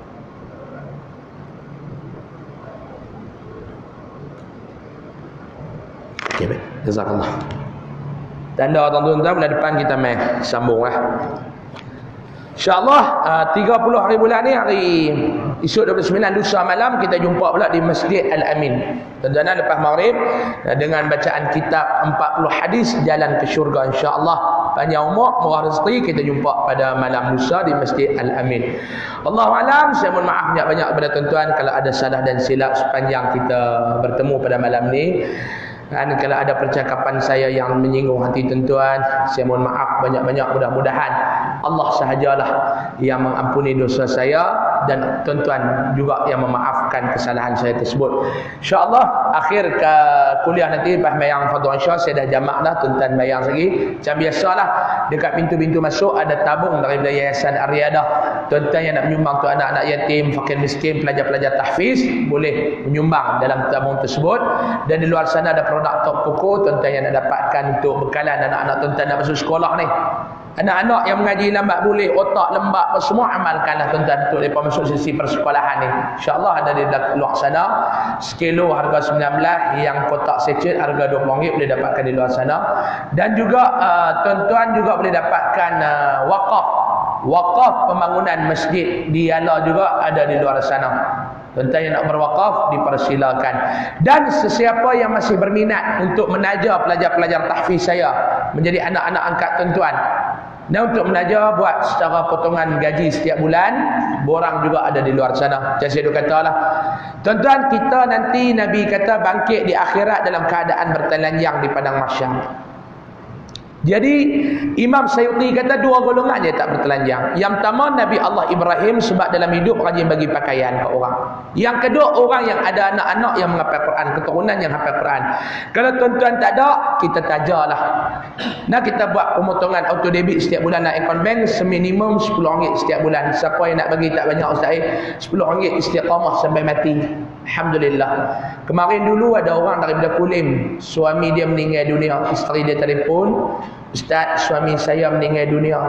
Speaker 1: Okey, baik. Jazakallah. Tanda tuan-tuan, bulan depan kita main sambung lah. InsyaAllah uh, tiga puluh hari bulan ni, hari esok dua puluh sembilan lusa malam kita jumpa pula di Masjid Al-Amin. Tuan-tuan, lepas maghrib uh, dengan bacaan kitab empat puluh hadis jalan ke syurga, insya-Allah. Panjang umur, murah rezeki, kita jumpa pada malam lusa di Masjid Al-Amin. Allahu alam. Saya mohon maaf banyak-banyak kepada tuan-tuan kalau ada salah dan silap sepanjang kita bertemu pada malam ni. Dan kalau ada percakapan saya yang menyinggung hati tuan-tuan, saya mohon maaf banyak-banyak. Mudah-mudahan Allah sahajalah yang mengampuni dosa saya dan tuan-tuan juga yang memaafkan kesalahan saya tersebut. InsyaAllah akhir ke kuliah nanti lepas mayang Fadul Isya saya dah jamak dah tuan-tuan mayang lagi. Macam biasalah dekat pintu-pintu masuk ada tabung daripada Yayasan Ar-Riyadah. Tuan-tuan yang nak menyumbang untuk anak-anak yatim, fakir miskin, pelajar-pelajar tahfiz boleh menyumbang dalam tabung tersebut. Dan di luar sana ada produk Top Coco tuan-tuan yang nak dapatkan untuk bekalan anak-anak tuan-tuan nak masuk sekolah ni. Anak-anak yang mengaji lambat boleh, otak lembab semua amalkanlah tuan-tuan untuk mereka masuk sesi persekolahan ni. InsyaAllah ada di luar sana. Sekilo harga sembilan belas, yang kotak secet harga dua puluh ringgit boleh dapatkan di luar sana. Dan juga uh, tuan-tuan juga boleh dapatkan uh, wakaf. Wakaf pembangunan masjid di Yala juga ada di luar sana. Tuan-tuan yang nak berwakaf dipersilakan. Dan sesiapa yang masih berminat untuk menaja pelajar-pelajar tahfiz saya menjadi anak-anak angkat tuan-tuan, dan untuk menaja buat secara potongan gaji setiap bulan, borang juga ada di luar sana. Macam saya dah kata lah, tuan-tuan, kita nanti Nabi kata bangkit di akhirat dalam keadaan bertelanjang di padang mahsyar. Jadi Imam Sayuti kata dua golongan je tak bertelanjang. Yang pertama Nabi Allah Ibrahim, sebab dalam hidup rajin bagi pakaian ke orang. Yang kedua orang yang ada anak-anak yang menghafal Quran, keturunan yang hafal Quran. Kalau tuan-tuan tak ada, kita tajalah. Nah, kita buat pemotongan auto debit setiap bulan dalam akaun bank seminimum sepuluh ringgit setiap bulan. Siapa yang nak bagi tak banyak Ustaz eh, sepuluh ringgit istiqamah sampai mati. Alhamdulillah. Kemarin dulu ada orang daripada Kulim, suami dia meninggal dunia, isteri dia telefon, Ustaz, suami saya meninggal dunia.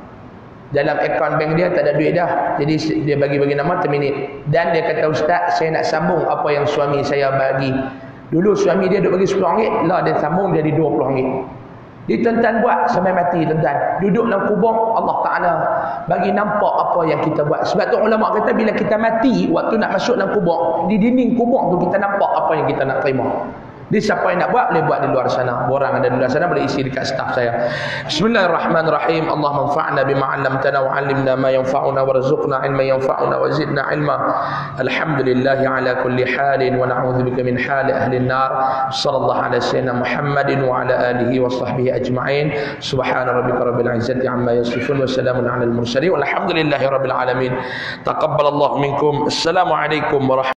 Speaker 1: Dalam akaun bank dia tak ada duit dah. Jadi dia bagi-bagi nama terminate. Dan dia kata, Ustaz, saya nak sambung apa yang suami saya bagi. Dulu suami dia duk bagi sepuluh ringgit, lah dia sambung jadi dua puluh ringgit. Dia tuan-tuan buat sampai mati tuan-tuan. Duduk dalam kubur, Allah Ta'ala bagi nampak apa yang kita buat. Sebab tu ulama kata bila kita mati, waktu nak masuk dalam kubur, di dinding kubur tu kita nampak apa yang kita nak terima. Jadi siapa yang nak buat boleh buat di luar sana. Borang ada di luar sana boleh isi dekat staf saya. Bismillahirrahmanirrahim. Allah manfa'na bima 'allamtana wa 'allimna ma yanfa'una warzuqna 'ilman yanfa'una wa zidna 'ilma. Alhamdulillahi 'ala kulli halin wa na'udzubika min hali ahli an-nar. Sallallahu ala sayyidina Muhammadin wa ala alihi wa sahbihi ajma'in. Subhana rabbika rabbil 'izzati 'amma yasifun wa salamun 'alal mursalin. Walhamdulillahi rabbil alamin. Taqabbalallahu minkum. Assalamualaikum warahmatullahi